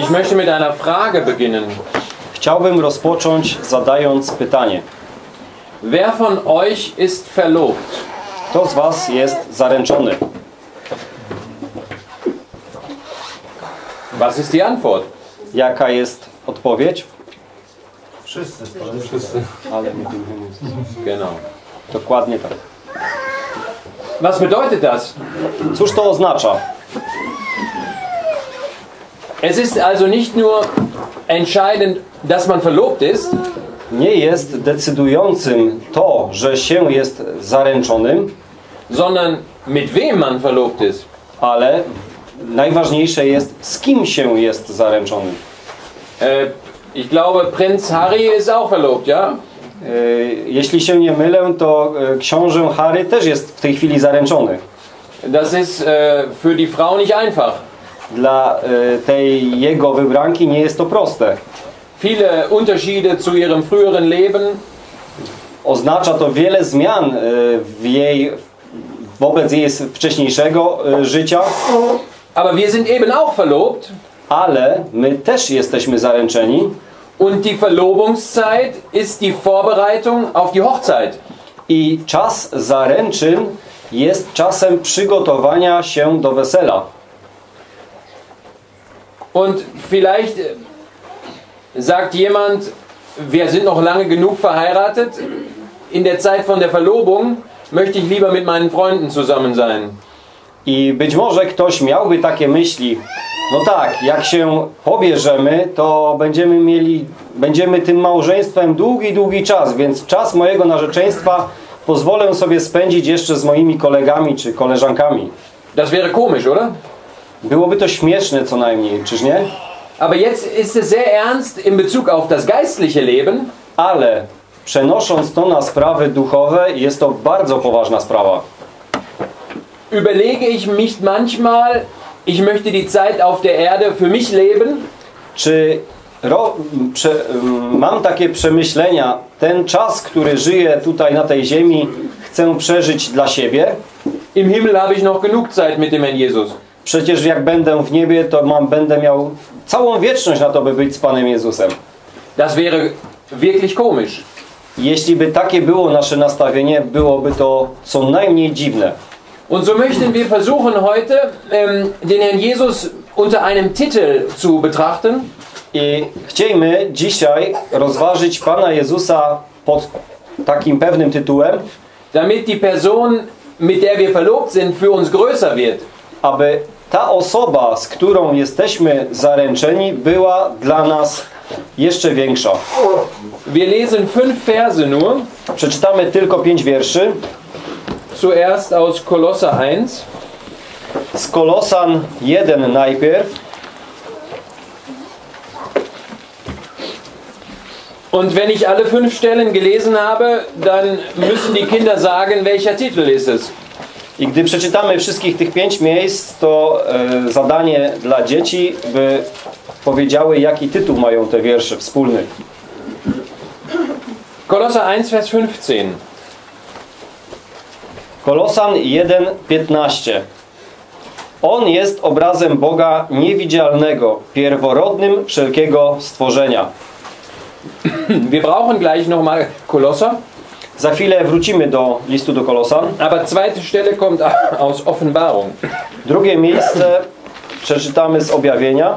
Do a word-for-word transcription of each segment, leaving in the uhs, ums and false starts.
Ich möchte mit einer Frage beginnen. Chciałbym rozpocząć zadając pytanie. Wer von euch ist verlobt? Kto z was jest zaręczony? Was ist die Antwort? Jaka jest odpowiedź? Wszyscy. Wszyscy. Ale mit dem Himmel. Genau. Dokładnie tak. Was bedeutet das? Cóż to oznacza? Es ist also nicht nur entscheidend, dass man verlobt ist, Nie jest decydującym to, że się jest zaręczonym, sondern mit wem man verlobt ist. ale najważniejsze jest, z kim się jest zaręczonym. Äh, ich glaube, Prinz Harry ist auch verlobt, ja? E, Jeśli się nie mylę, to e, książę Harry też jest w tej chwili zaręczony. Das ist äh, für die Frau nicht einfach. Dla e, tej jego wybranki nie jest to proste. Viele Unterschiede zu ihrem früheren Leben. Oznacza to wiele zmian e, w jej, wobec jej wcześniejszego e, życia, Aber wir sind eben auch verlobt. ale my też jesteśmy zaręczeni Und die Verlobungszeit ist die Vorbereitung auf die Hochzeit. i czas zaręczyn jest czasem przygotowania się do wesela. Und vielleicht sagt jemand, wir sind noch lange genug verheiratet. In der Zeit von der Verlobung möchte ich lieber mit meinen Freunden zusammen sein. I być może ktoś miałby takie myśli, no tak, jak się pobierzemy, to będziemy mieli, będziemy tym małżeństwem długi, długi czas, więc czas mojego narzeczeństwa pozwolę sobie spędzić jeszcze z moimi kolegami czy koleżankami. Das wäre komisch, oder? Byłoby to śmieszne co najmniej, czyż nie? Aber jetzt ist es sehr ernst in Bezug auf das geistliche Leben. Ale przenosząc to na sprawy duchowe, jest to bardzo poważna sprawa. Überlege ich mich manchmal, ich möchte die Zeit auf der Erde für mich leben. Czy ro, prze, mam takie przemyślenia, ten czas, który żyję tutaj na tej ziemi, chcę przeżyć dla siebie? Im Himmel habe ich noch genug Zeit mit dem Herrn Jesus. Przecież jak będę w niebie, to mam, będę miał całą wieczność na to, by być z Panem Jezusem. Das wäre wirklich komisch. Jeśli by takie było nasze nastawienie, byłoby to co najmniej dziwne. Und so möchten wir versuchen heute ähm, den Herrn Jesus unter einem Titel zu betrachten. I chcielibyśmy dzisiaj rozważyć Pana Jezusa pod takim pewnym tytułem, damit die Person, mit der wir verlobt sind, für uns größer wird. aby ta osoba, z którą jesteśmy zaręczeni, była dla nas jeszcze większa. Wir lesen fünf Verse nur. Przeczytamy tylko pięć wierszy. Zuerst aus Kolosser eins. Z Kolosan jeden najpierw. Und wenn ich alle fünf Stellen gelesen habe, dann müssen die Kinder sagen, welcher Titel ist es. I gdy przeczytamy wszystkich tych pięć miejsc, to e, zadanie dla dzieci, by powiedziały, jaki tytuł mają te wiersze wspólny. Kolosser eins, Vers fünfzehn. Kolosan jeden piętnaście. On jest obrazem Boga niewidzialnego, pierworodnym wszelkiego stworzenia. Wir brauchen gleich nochmal Kolosser. Za chwilę wrócimy do listu do Kolosan. Aber zweite Stelle kommt aus Offenbarung. Drugie miejsce przeczytamy z Objawienia.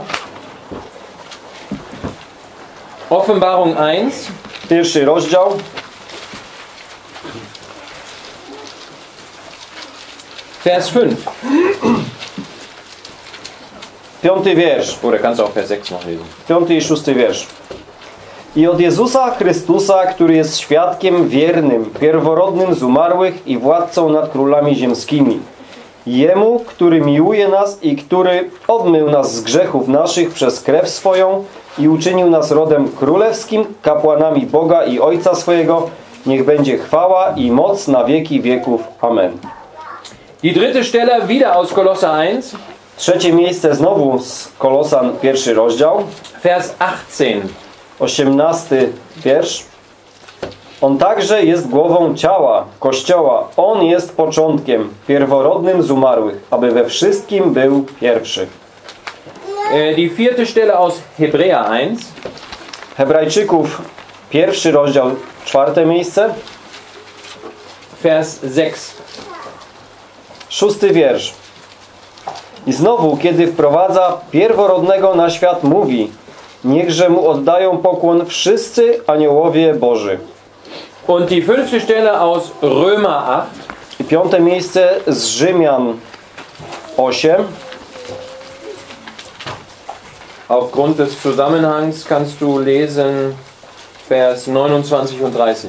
Offenbarung eins. Pierwszy rozdział. Vers fünf. Piąty wiersz. Oder kannst du auch Vers sechs noch lesen. Piąty i szósty wiersz. I od Jezusa Chrystusa, który jest świadkiem wiernym, pierworodnym z umarłych i władcą nad królami ziemskimi. Jemu, który miłuje nas i który obmył nas z grzechów naszych przez krew swoją i uczynił nas rodem królewskim, kapłanami Boga i Ojca swojego, niech będzie chwała i moc na wieki wieków. Amen. Die dritte Stelle wieder aus Kolosser eins. Trzecie miejsce znowu z Kolosan, pierwszy rozdział. Vers achtzehn. osiemnasty wiersz. On także jest głową ciała, Kościoła. On jest początkiem, pierworodnym z umarłych, aby we wszystkim był pierwszy. Äh, die vierte Stelle aus Hebräer eins. Hebrajczyków, pierwszy rozdział, czwarte miejsce. Vers sechs. Szósty wiersz. I znowu, kiedy wprowadza pierworodnego na świat, mówi: niechże mu oddają pokłon wszyscy aniołowie Boży. Und die fünfte Stelle aus Römer acht. I piąte miejsce z Rzymian osiem. Aufgrund des Zusammenhangs kannst du lesen Vers neunundzwanzig und dreißig.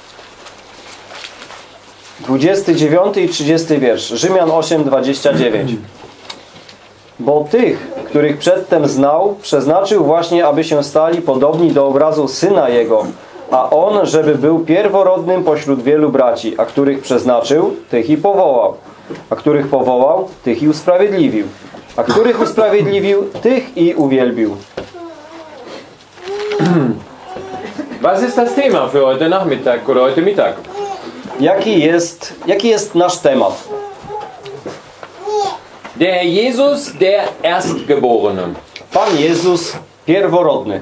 dwudziesty dziewiąty i trzydziesty wiersz. Rzymian osiem, dwadzieścia dziewięć. Bo tych, których przedtem znał, przeznaczył właśnie, aby się stali podobni do obrazu Syna Jego, a On, żeby był pierworodnym pośród wielu braci, a których przeznaczył, tych i powołał, a których powołał, tych i usprawiedliwił, a których usprawiedliwił, tych i uwielbił. Was ist das Thema für heute Nachmittag oder heute Mittag? Jaki jest, jaki jest nasz temat? Der Herr Jesus, der Erstgeborene. Pan Jezus pierworodny.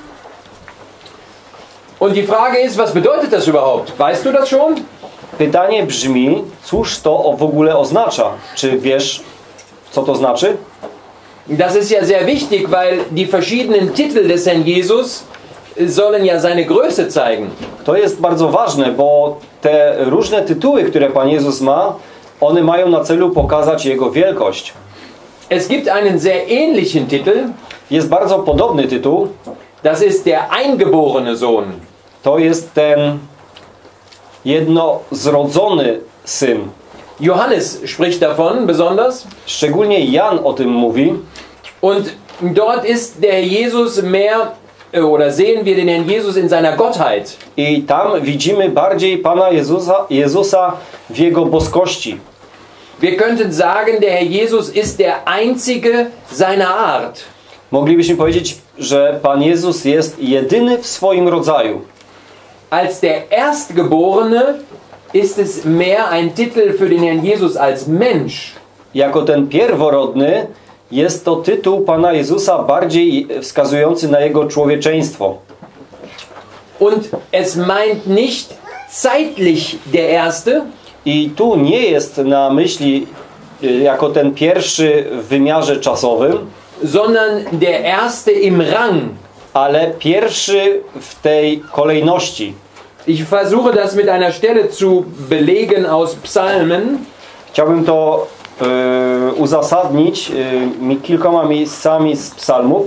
Und die Frage ist, was bedeutet das überhaupt? Weißt du das schon? Pytanie brzmi, cóż to w ogóle oznacza? Czy wiesz, co to znaczy? Das ist ja sehr wichtig, weil die verschiedenen Titel des Herrn Jesus sollen ja seine Größe zeigen. To jest bardzo ważne, bo te różne tytuły, które Pan Jezus ma, one mają na celu pokazać Jego wielkość. Es gibt einen sehr ähnlichen Titel. Jest bardzo podobny tytuł. Das ist der eingeborene Sohn. To jest ten jednozrodzony Syn. Johannes spricht davon besonders. Szczególnie Jan o tym mówi. Und dort ist der Jesus mehr, oder sehen wir den Herrn Jesus in seiner Gottheit. I tam widzimy bardziej Pana Jezusa, Jezusa w Jego boskości. Wir könnten sagen, der Herr Jesus ist der einzige seiner Art. Moglibyśmy powiedzieć, że Pan Jezus jest jedyny w swoim rodzaju. Als der Erstgeborene ist es mehr ein Titel für den Herrn Jesus als Mensch. Jako ten pierworodny jest to tytuł Pana Jezusa bardziej wskazujący na Jego człowieczeństwo. Und es meint nicht zeitlich der Erste, I tu nie jest na myśli jako ten pierwszy w wymiarze czasowym, sondern der Erste im Rang. ale pierwszy w tej kolejności. Ich versuche das mit einer Stelle zu belegen aus Psalmen. Chciałbym to y, uzasadnić y, kilkoma miejscami z psalmów.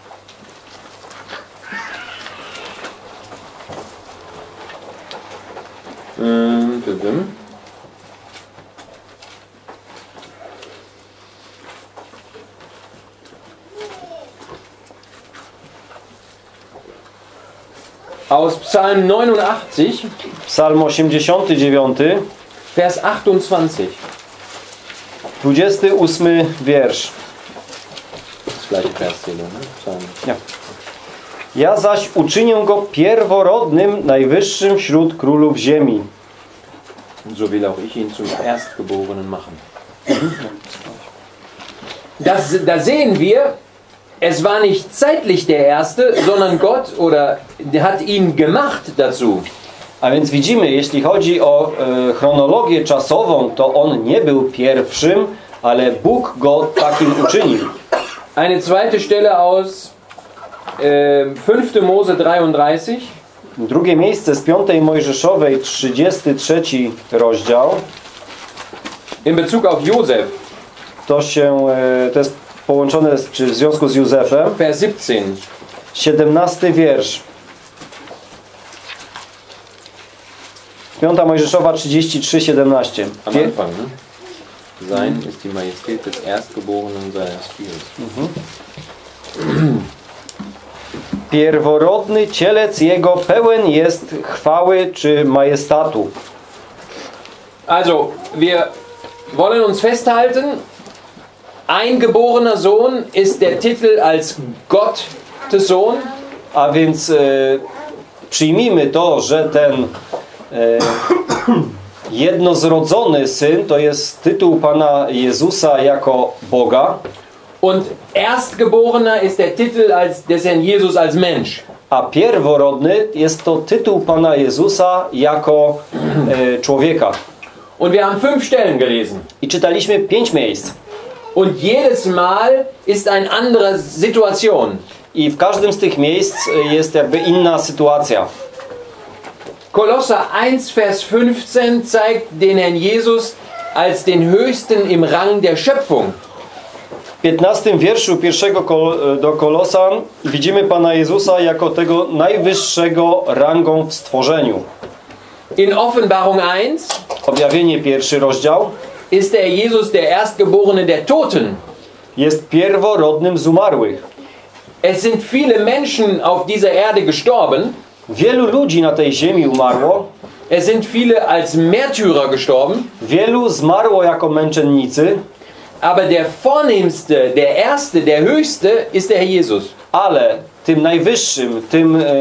Ähm, bitte. Aus Psalm neunundachtzig, Psalm osiemdziesiąty dziewiąty, Vers achtundzwanzig. dwudziesty ósmy wiersz. Das gleiche Vers hier, ne? Psalm. Ja. Ja zaś uczynię go pierworodnym, najwyższym wśród królów ziemi. Und so will auch ich ihn zum Erstgeborenen machen. Das, da sehen wir, es war nicht zeitlich der Erste, sondern Gott oder hat ihn gemacht dazu. A więc widzimy, jeśli chodzi o e, chronologię czasową, to on nie był pierwszym, ale Bóg go takim uczynił. Eine zweite Stelle aus äh, fünfte Mose dreiunddreißig. Drugie miejsce z piątej Mojżeszowej, trzydziesty trzeci rozdział. In Bezug auf Josef. To się, e, to jest połączone z, czy w związku z Józefem. Vers siebzehn. siedemnasty wiersz. Piąta Mojżeszowa trzydzieści trzy siedemnaście. Am Anfang, ne? Sein ist die Majestät des Erstgeborenen seines Spiels. Pierworodny cielec jego pełen jest chwały czy majestatu. Also, wir wollen uns festhalten, eingeborener Sohn ist der Titel als Gottes Sohn. A więc e, przyjmijmy to, że ten e, jednozrodzony syn to jest tytuł Pana Jezusa jako Boga. Und Erstgeborener ist der Titel als, des Herrn Jesus als Mensch. A pierworodny jest to tytuł Pana Jezusa jako e, człowieka. Und wir haben fünf Stellen gelesen. I czytaliśmy pięć miejsc. Und jedes Mal ist eine andere Situation. I w każdym z tych miejsc jest jakby inna sytuacja. Kolosser eins, Vers fünfzehn zeigt den Herrn Jesus als den Höchsten im Rang der Schöpfung. W piętnastym wierszu pierwszego kol do Kolosan widzimy Pana Jezusa jako tego najwyższego rangą w stworzeniu. In Offenbarung eins Objawienie pierwszy rozdział ist der Jesus der Erstgeborene der Toten. jest pierworodnym z umarłych. Es sind viele Menschen auf dieser Erde gestorben. Wielu ludzi na tej ziemi umarło. Es sind viele als Märtyrer gestorben. Wielu zmarło jako męczennicy. Aber der vornehmste, der erste, der höchste ist der Herr Jesus. Ale tym najwyższym, tym e,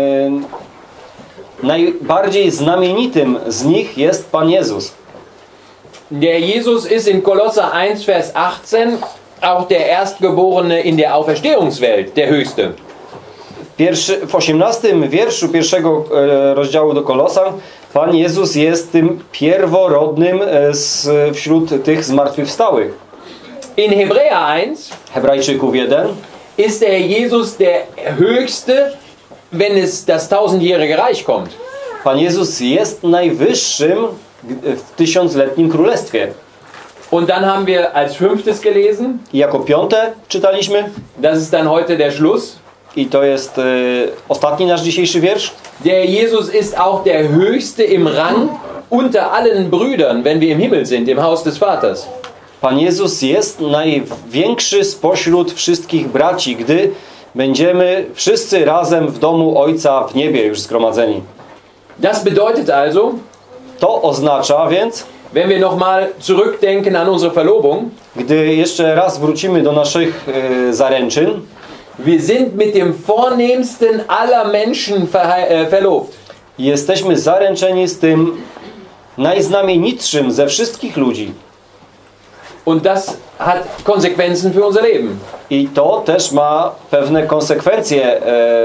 najbardziej znamienitym z nich jest Pan Jezus. Der Jesus ist in Kolosser eins, Vers achtzehn auch der Erstgeborene in der Auferstehungswelt, der Höchste. Pierwszy, w osiemnastym wierszu pierwszego e, rozdziału do Kolosan Pan Jezus jest tym pierworodnym e, z, wśród tych zmartwychwstałych. In Hebräer eins Hebrajczyków jeden ist der Jesus der Höchste, wenn es das tausendjährige Reich kommt. Pan Jezus jest najwyższym w tysiącletnim królestwie. Und dann haben wir als fünftes gelesen, I jako piąte czytaliśmy, das ist dann heute der Schluss, i to jest e, ostatni nasz dzisiejszy wiersz. der Jesus ist auch der Höchste im Rang unter allen Brüdern, wenn wir im Himmel sind, im Haus des Vaters. Pan Jezus jest największy spośród wszystkich braci, gdy będziemy wszyscy razem w domu Ojca w niebie już zgromadzeni. Das bedeutet also, To oznacza więc, wenn wir nochmal zurückdenken an unsere Verlobung, gdy jeszcze raz wrócimy do naszych e, zaręczyn, wir sind mit dem vornehmsten aller Menschen verhe- äh, verlobt. jesteśmy zaręczeni z tym najznamienitszym ze wszystkich ludzi. Und das hat Konsequenzen für unser Leben. I to też ma pewne konsekwencje, e,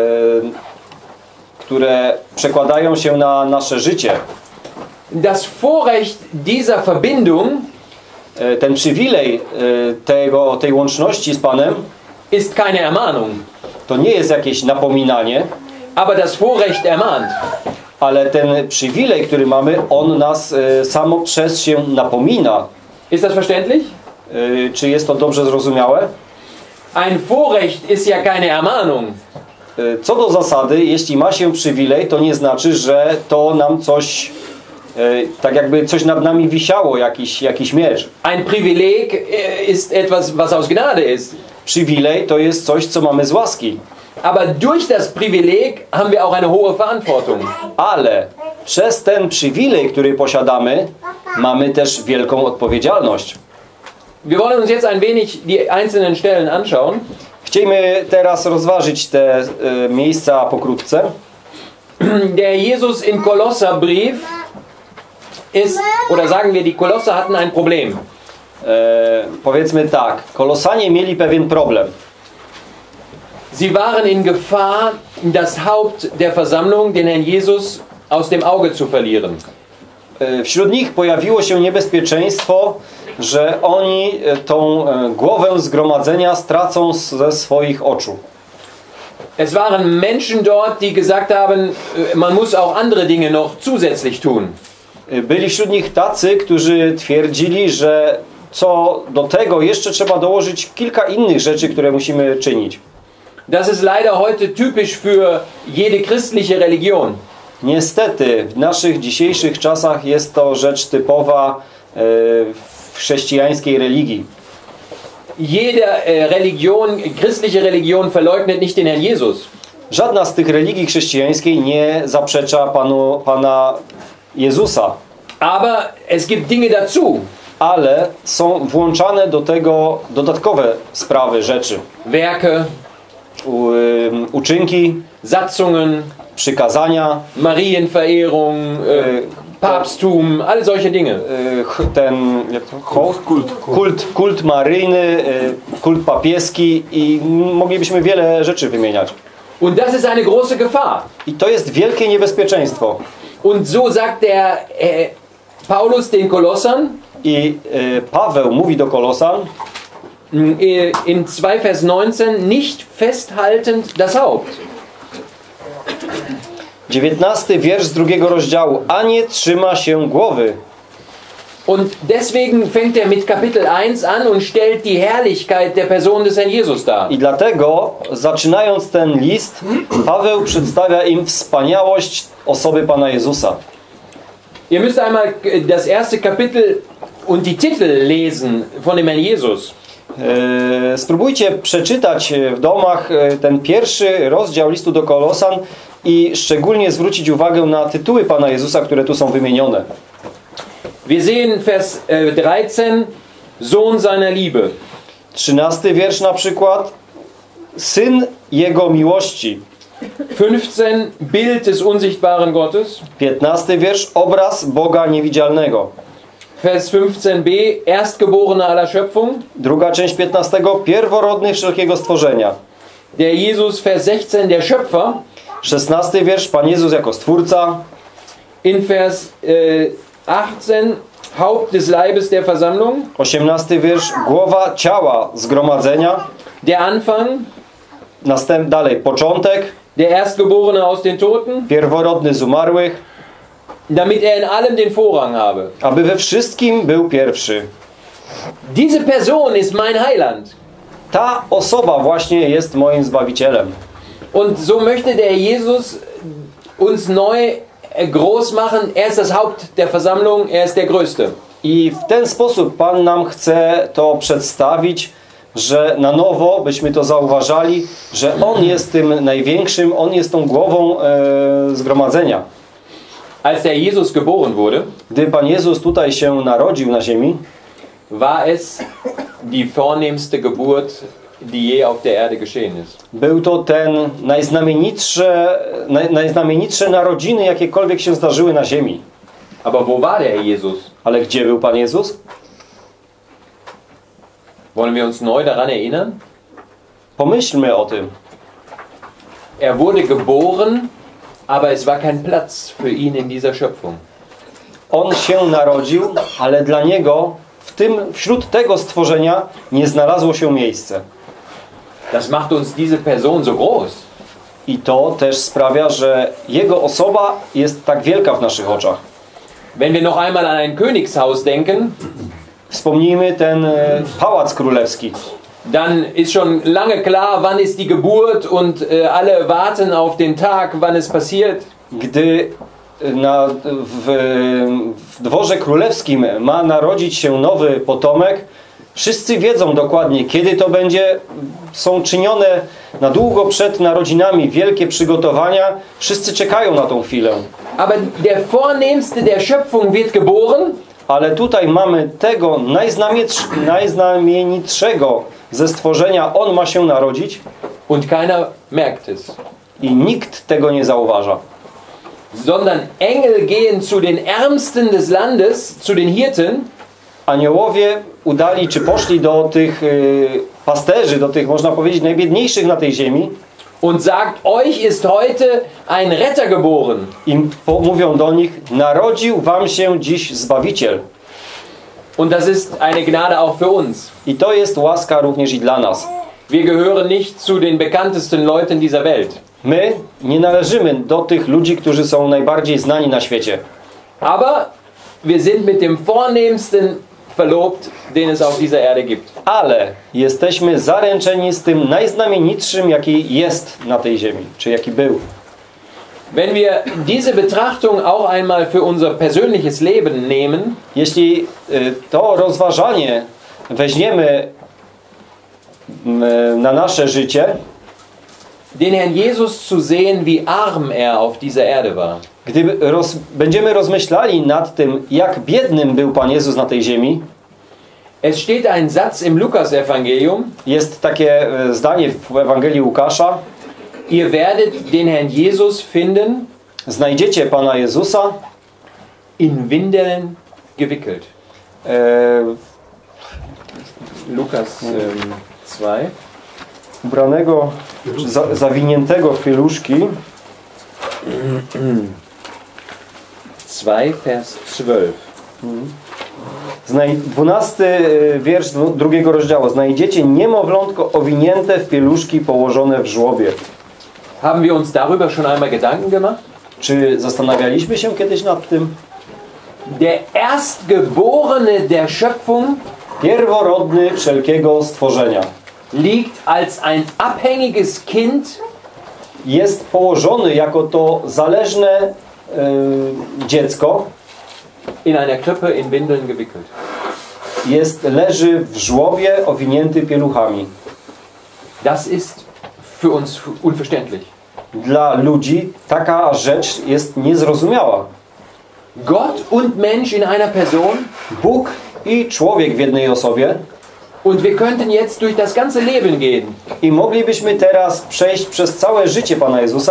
które przekładają się na nasze życie. Das Vorrecht dieser Verbindung E, ten przywilej e, tego, tej łączności z Panem ist keine Ermahnung, to nie jest jakieś napominanie, aber das Vorrecht ermahnt. ale ten przywilej, który mamy, on nas e, samo przez się napomina. Ist das verständlich? E, czy jest to dobrze zrozumiałe? Ein Vorrecht ist ja keine Ermahnung. E, co do zasady, jeśli ma się przywilej, to nie znaczy, że to nam coś, e, tak jakby coś nad nami wisiało, jakiś, jakiś miecz. Ein Privileg äh, ist etwas, was aus Gnade ist. Przywilej to jest coś, co mamy z łaski. Aber durch das Privileg haben wir auch eine hohe Verantwortung. Ale przez ten przywilej, który posiadamy, mamy też wielką odpowiedzialność. Wir wollen uns jetzt ein wenig die einzelnen Stellen anschauen. Chcielibyśmy teraz rozważyć te e, miejsca pokrótce. Der Jesus im Kolosserbrief ist, oder sagen wir, die Kolosser hatten ein Problem. E, powiedzmy tak, Kolosanie mieli pewien problem. Sie waren in Gefahr, das Haupt der Versammlung, den Herrn Jesus, aus dem Auge zu verlieren. E, wśród nich pojawiło się niebezpieczeństwo, że oni e, tą e, głowę zgromadzenia stracą ze swoich oczu. Es waren Menschen dort, die gesagt haben, man muss auch andere Dinge noch zusätzlich tun. E, byli wśród nich tacy, którzy twierdzili, że co do tego jeszcze trzeba dołożyć kilka innych rzeczy, które musimy czynić. Das ist leider heute typisch für jede christliche Religion. Niestety w naszych dzisiejszych czasach jest to rzecz typowa e, w chrześcijańskiej religii. Jede äh, Religion, christliche Religion verleugnet nicht den Herrn Jesus. Żadna z tych religii chrześcijańskiej nie zaprzecza Panu, Pana Jezusa. Aber es gibt Dinge dazu. Ale są włączane do tego dodatkowe sprawy, rzeczy. Werke, U, y, uczynki, Satzungen, przykazania, Marienverehrung, y, äh, Papsttum, alle solche Dinge. y, ch- ten jak to? Hołd? Kult, kult, kult maryjny, y, kult papieski i moglibyśmy wiele rzeczy wymieniać. Und das ist eine große Gefahr. I to jest wielkie niebezpieczeństwo. Und so sagt der äh, Paulus den Kolossern I y, Paweł mówi do Kolosan äh, in zwei Vers neunzehn, nicht festhaltend das Haupt. dziewiętnasty wiersz z drugiego rozdziału. A nie trzyma się głowy. Und deswegen fängt er mit Kapitel eins an und stellt die Herrlichkeit der Person des Herrn Jesus dar. I dlatego, zaczynając ten list, Paweł przedstawia im wspaniałość osoby Pana Jezusa. Ihr müsst einmal das erste Kapitel und die Titel lesen von dem Herrn Jesus. E, spróbujcie przeczytać w domach e, ten pierwszy rozdział listu do Kolosan i szczególnie zwrócić uwagę na tytuły Pana Jezusa, które tu są wymienione. Wir sehen Vers äh, dreizehn, Sohn seiner Liebe. trzynasty wiersz na przykład. Syn Jego miłości. fünfzehn, Bild des unsichtbaren Gottes. piętnasty wiersz. Obraz Boga niewidzialnego. Vers fünfzehn b, Erstgeborener aller Schöpfung. Druga część piętnastego. Pierworodny wszelkiego stworzenia. Der Jesus, Vers sechzehn, der Schöpfer. szesnasty wiersz. Pan Jezus jako Stwórca. In Vers äh, achtzehn, Haupt des Leibes der Versammlung. osiemnasty wiersz. Głowa ciała zgromadzenia. Der Anfang, Następny dalej. Początek. der Erstgeborene aus den Toten, Pierworodny z umarłych. damit er in allem den Vorrang habe. Aby we wszystkim był pierwszy. Diese Person ist mein Heiland. Ta osoba właśnie jest moim Zbawicielem. Und so möchte der Jesus uns neu groß machen. Er ist das Haupt der Versammlung, er ist der Größte. I w ten sposób Pan nam chce to przedstawić, że na nowo byśmy to zauważali, że On jest tym największym, On jest tą głową e, zgromadzenia. Als der Jesus geboren wurde, Gdy Pan Jezus tutaj się narodził na ziemi, war es die vornehmste Geburt, die je auf der Erde geschehen ist. był to ten najznamienitsze, naj, najznamienitsze narodziny, jakiekolwiek się zdarzyły na ziemi. Aber wo war der Jesus? Ale gdzie był Pan Jezus? Wollen wir uns neu daran erinnern? Pomyślmy o tym. Er wurde geboren, aber es war kein Platz für ihn in dieser Schöpfung. On się narodził, ale dla Niego w tym, wśród tego stworzenia nie znalazło się miejsce. Das macht uns diese Person so groß. I to też sprawia, że Jego osoba jest tak wielka w naszych oczach. Wenn wir noch einmal an ein Königshaus denken, Wspomnijmy ten e, pałac królewski. dann ist schon lange klar, wann ist die Geburt und äh, alle warten auf den Tag, wann es passiert. Gdy na, w, w dworze królewskim ma narodzić się nowy potomek, wszyscy wiedzą dokładnie, kiedy to będzie. Są czynione na długo przed narodzinami wielkie przygotowania. Wszyscy czekają na tą chwilę. Aber der Vornehmste der Schöpfung wird geboren. Ale tutaj mamy tego najznamienitszego ze stworzenia. On ma się narodzić Und keiner merkt es. i nikt tego nie zauważa. Sondern Engel gehen zu den Ärmsten des Landes, zu den Hirten. Aniołowie udali, czy poszli do tych y, pasterzy, do tych, można powiedzieć, najbiedniejszych na tej ziemi Und sagt, euch ist heute ein Retter geboren. i po, mówią do nich, narodził wam się dziś Zbawiciel. Und das ist eine Gnade auch für uns. I to jest łaska również i dla nas. Wir gehören nicht zu den bekanntesten Leuten dieser Welt. My nie należymy do tych ludzi, którzy są najbardziej znani na świecie. Aber wir sind mit dem Vornehmsten verlobt, den es auf dieser Erde gibt. Ale jesteśmy zaręczeni z tym najznamienitszym, jaki jest na tej ziemi, czy jaki był. Wenn wir diese Betrachtung auch einmal für unser persönliches Leben nehmen, Jeśli y, to rozważanie weźmiemy y, na nasze życie, den Herrn Jesus zu sehen, wie arm er auf dieser Erde war. gdy roz, będziemy rozmyślali nad tym, jak biednym był Pan Jezus na tej ziemi, Es steht ein Satz im Lukas-Evangelium, jest takie y, zdanie w Ewangelii Łukasza: ihr werdet den Herrn Jesus finden, znajdziecie Pana Jezusa in Windeln gewickelt. E, Lukas ähm, zwei. ubranego, czy za, zawiniętego w pieluszki. zwei, Vers zwölf. Znaj- dwunasty wiersz dwu- drugiego rozdziału. Znajdziecie niemowlątko owinięte w pieluszki położone w żłobie. Haben wir uns darüber schon einmal Gedanken gemacht? Czy zastanawialiśmy się kiedyś nad tym? Der Erstgeborene der Schöpfung Pierworodny wszelkiego stworzenia liegt als ein abhängiges Kind jest położony jako to zależne e, dziecko, in einer Krippe in Windeln gewickelt. jest, leży w żłobie owinięty pieluchami. Das ist für uns unverständlich. Dla ludzi taka rzecz jest niezrozumiała. Gott und Mensch in einer Person, Bóg i człowiek w jednej osobie und wir könnten jetzt durch das ganze Leben gehen. i moglibyśmy teraz przejść przez całe życie Pana Jezusa.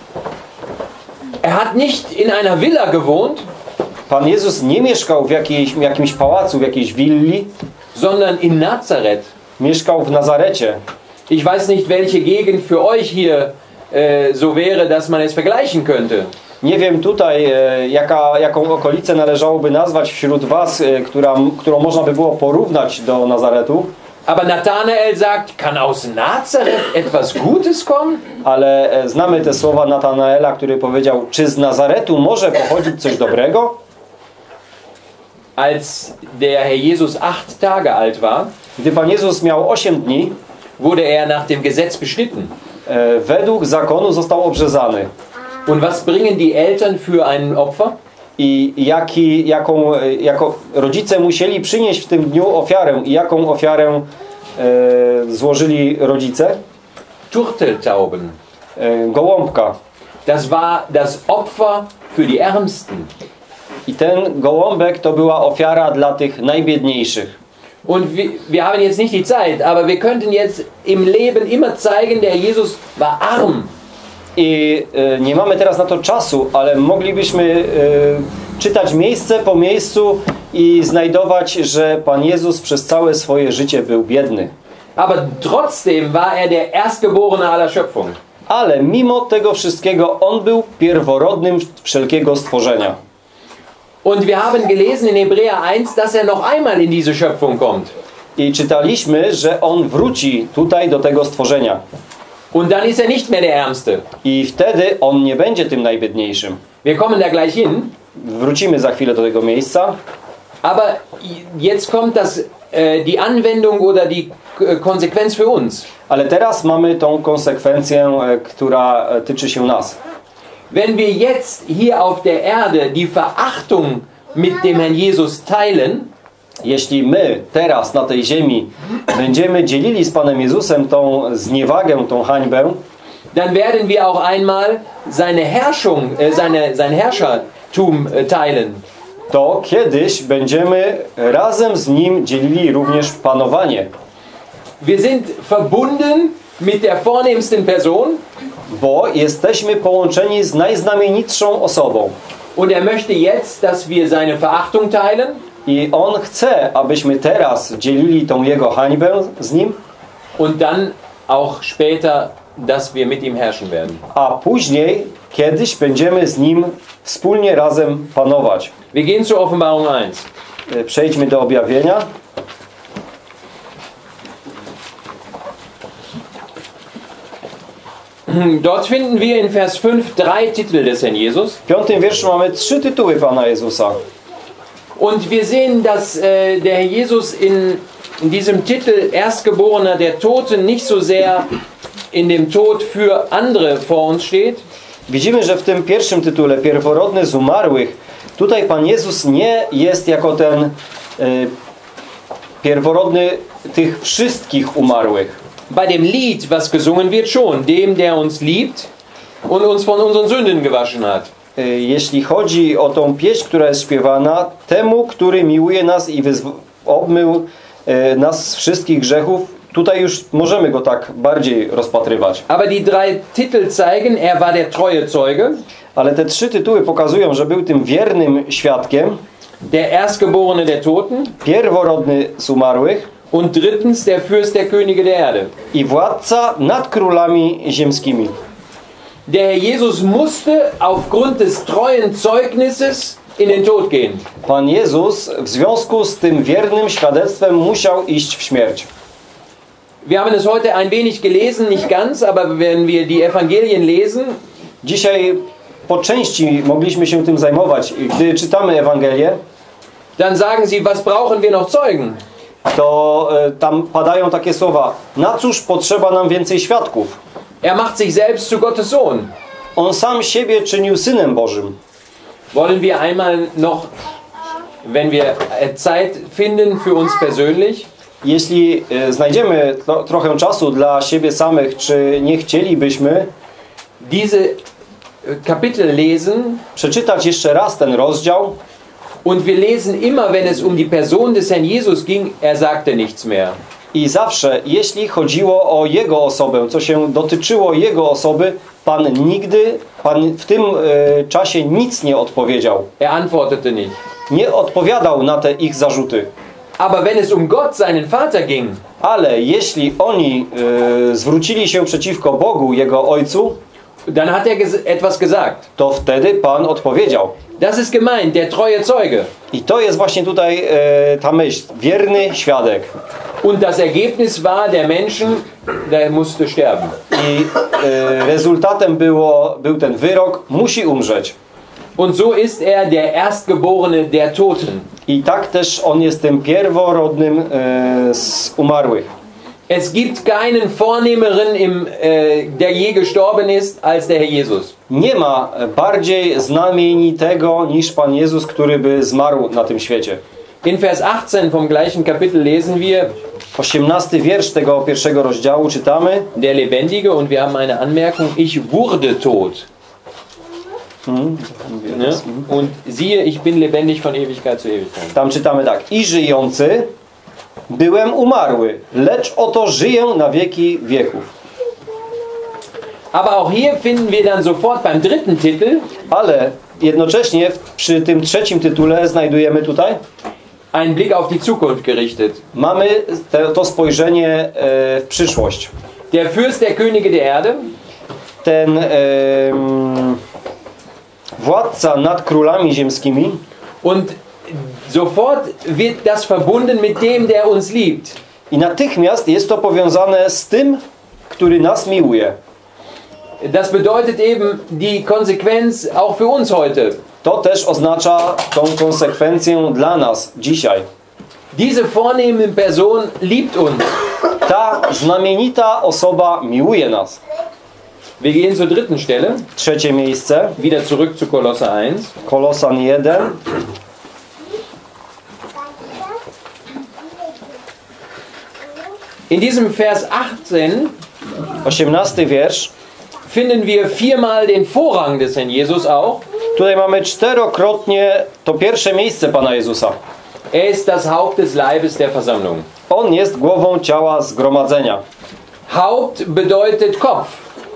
Er hat nicht in einer Villa gewohnt, Pan Jezus nie mieszkał w jakiejś, jakimś pałacu, w jakiejś willi, sondern in Nazareth. mieszkał w Nazarecie. Ich weiß nicht, welche Gegend für euch hier äh, so wäre, dass man es vergleichen könnte. Nie wiem tutaj, e, jaka, jaką okolicę należałoby nazwać wśród was, e, która, którą można by było porównać do Nazaretu, Aber Nathanael sagt, kann aus Nazareth etwas Gutes kommen? ale e, znamy te słowa Natanaela, który powiedział, czy z Nazaretu może pochodzić coś dobrego? Als der Herr Jesus acht Tage alt war, Gdy Pan Jezus miał osiem dni, wurde er nach dem Gesetz beschnitten. e, według zakonu został obrzezany. Und was bringen die Eltern für ein Opfer? I jaki, jaką, e, jako rodzice musieli przynieść w tym dniu ofiarę. I jaką ofiarę e, złożyli rodzice? Turteltauben. E, gołąbka. Das war das Opfer für die Ärmsten. I ten gołąbek to była ofiara dla tych najbiedniejszych. Und wir, wir haben jetzt nicht die Zeit, aber wir könnten jetzt im Leben immer zeigen, der Jesus war arm. I e, nie mamy teraz na to czasu, ale moglibyśmy e, czytać miejsce po miejscu i znajdować, że Pan Jezus przez całe swoje życie był biedny. Aber trotzdem war er der Erstgeborene aller Schöpfung. Ale mimo tego wszystkiego On był pierworodnym wszelkiego stworzenia. Und wir haben gelesen in Hebräer eins, dass er noch einmal in diese Schöpfung kommt. I czytaliśmy, że On wróci tutaj do tego stworzenia. Und dann ist er nicht mehr der Ärmste. I wtedy On nie będzie tym najbiedniejszym. Wir kommen da gleich hin. Wrócimy za chwilę do tego miejsca. Aber jetzt kommt das, äh, die Anwendung oder die äh, Konsequenz für uns. Ale teraz mamy tą konsekwencję, e, która e, tyczy się nas. Wenn wir jetzt hier auf der Erde die Verachtung mit dem Herrn Jesus teilen, Jeśli my teraz na tej ziemi będziemy dzielili z Panem Jezusem tą zniewagę, tą hańbę, dann werden wir auch einmal seine Herrschung, äh, seine, sein Herrschertum äh, teilen. to kiedyś będziemy razem z Nim dzielili również panowanie. Wir sind verbunden mit der vornehmsten Person Bo jesteśmy połączeni z najznamienitszą osobą. und er möchte jetzt, dass wir seine Verachtung teilen. I On chce, abyśmy teraz dzielili tą Jego hańbę z Nim, Und dann auch später, dass wir mit ihm herrschen werden. a później kiedyś będziemy z Nim wspólnie razem panować. Wir gehen zur Offenbarung eins. E, Przejdźmy do objawienia. Dort finden wir in Vers fünf drei Titel des Herrn Jesus. W piątym wierszu mamy trzy tytuły Pana Jezusa. Und wir sehen, dass äh, der Herr Jesus in, in diesem Titel Erstgeborener der Toten nicht so sehr in dem Tod für andere vor uns steht, Widzimy, że w tym pierwszym tytule, pierworodny z umarłych, tutaj Pan Jezus nie jest jako ten e, pierworodny tych wszystkich umarłych. bei dem Lied, was gesungen wird, schon, dem, der uns liebt und uns von unseren Sünden gewaschen hat. E, jeśli chodzi o tą pieśń, która jest śpiewana, temu, który miłuje nas i wyzw- obmył e, nas z wszystkich grzechów, tutaj już możemy go tak bardziej rozpatrywać. Aber die drei Titel zeigen, er war der treue Zeuge, Ale te trzy tytuły pokazują, że był tym wiernym świadkiem, der Erstgeborene der Toten pierworodny z umarłych und drittens der Fürst der Könige der Erde. i władca nad królami ziemskimi. Der Herr Jesus musste aufgrund des treuen Zeugnisses in den Tod gehen. Pan Jezus w związku z tym wiernym świadectwem musiał iść w śmierć. Wir haben es heute ein wenig gelesen, nicht ganz, aber wenn wir die Evangelien lesen, Dzisiaj po części mogliśmy się tym zajmować. Gdy czytamy Ewangelię, dann sagen sie, was brauchen wir noch Zeugen? to e, tam padają takie słowa: na cóż potrzeba nam więcej świadków? Er macht sich selbst zu Gottes Sohn. On sam siebie czynił Synem Bożym. Wollen wir einmal noch, wenn wir Zeit finden für uns persönlich, Jeśli e, znajdziemy tro, trochę czasu dla siebie samych, czy nie chcielibyśmy diese Kapitel lesen przeczytać jeszcze raz ten rozdział? und wir lesen immer, wenn es um die Person des Herrn Jesus ging, er sagte nichts mehr. I zawsze, jeśli chodziło o Jego osobę, co się dotyczyło Jego osoby, Pan nigdy, Pan w tym e, czasie nic nie odpowiedział. Er antwortete nicht. Nie odpowiadał na te ich zarzuty. Aber wenn es um Gott, seinen Vater ging, Ale jeśli oni e, zwrócili się przeciwko Bogu, Jego Ojcu, dann hat er ges- etwas gesagt. to wtedy Pan odpowiedział. Das ist gemeint, der treue Zeuge. I to jest właśnie tutaj e, ta myśl. Wierny świadek. Und das Ergebnis war, der Menschen, der musste sterben. I e, rezultatem było, był ten wyrok, musi umrzeć. Und so ist er der Erstgeborene der Toten. I tak też on jest tym pierworodnym e, z umarłych. Es gibt keinen Vornehmeren, im, äh, der je gestorben ist, als der Herr Jesus. Nie ma bardziej znamienitego niż Pan Jezus, który by zmarł na tym świecie. In Vers achtzehn vom gleichen Kapitel lesen wir, osiemnasty wiersz tego pierwszego rozdziału czytamy. der Lebendige, und wir haben eine Anmerkung, ich wurde tot. Hmm, Ne? Und siehe, ich bin lebendig von Ewigkeit zu Ewigkeit. Tam czytamy tak. I żyjący, byłem umarły, lecz oto żyję na wieki wieków. Aber auch hier finden wir dann sofort beim dritten Titel Ale jednocześnie w- przy tym trzecim tytule znajdujemy tutaj, einen Blick auf die Zukunft gerichtet. mamy te, to spojrzenie e, w przyszłość. Der Fürst der Könige der Erde, Ten em, władca nad królami ziemskimi, und sofort wird das verbunden mit dem, der uns liebt. i natychmiast jest to powiązane z tym, który nas miłuje. Das bedeutet eben die Konsequenz auch für uns heute. To też oznacza tą konsekwencję dla nas dzisiaj. Diese vornehme Person liebt uns. Ta znamienita osoba miłuje nas. Wir gehen zur dritten Stelle, Trzecie miejsce, wieder zurück zu Kolosser eins. Kolosan jeden. In diesem Vers achtzehn osiemnasty wiersz. finden wir viermal den Vorrang des Herrn Jesus auch. Tutaj mamy czterokrotnie to pierwsze miejsce Pana Jezusa. Er ist das Haupt des Leibes der Versammlung. On jest głową ciała zgromadzenia. Haupt bedeutet Kopf.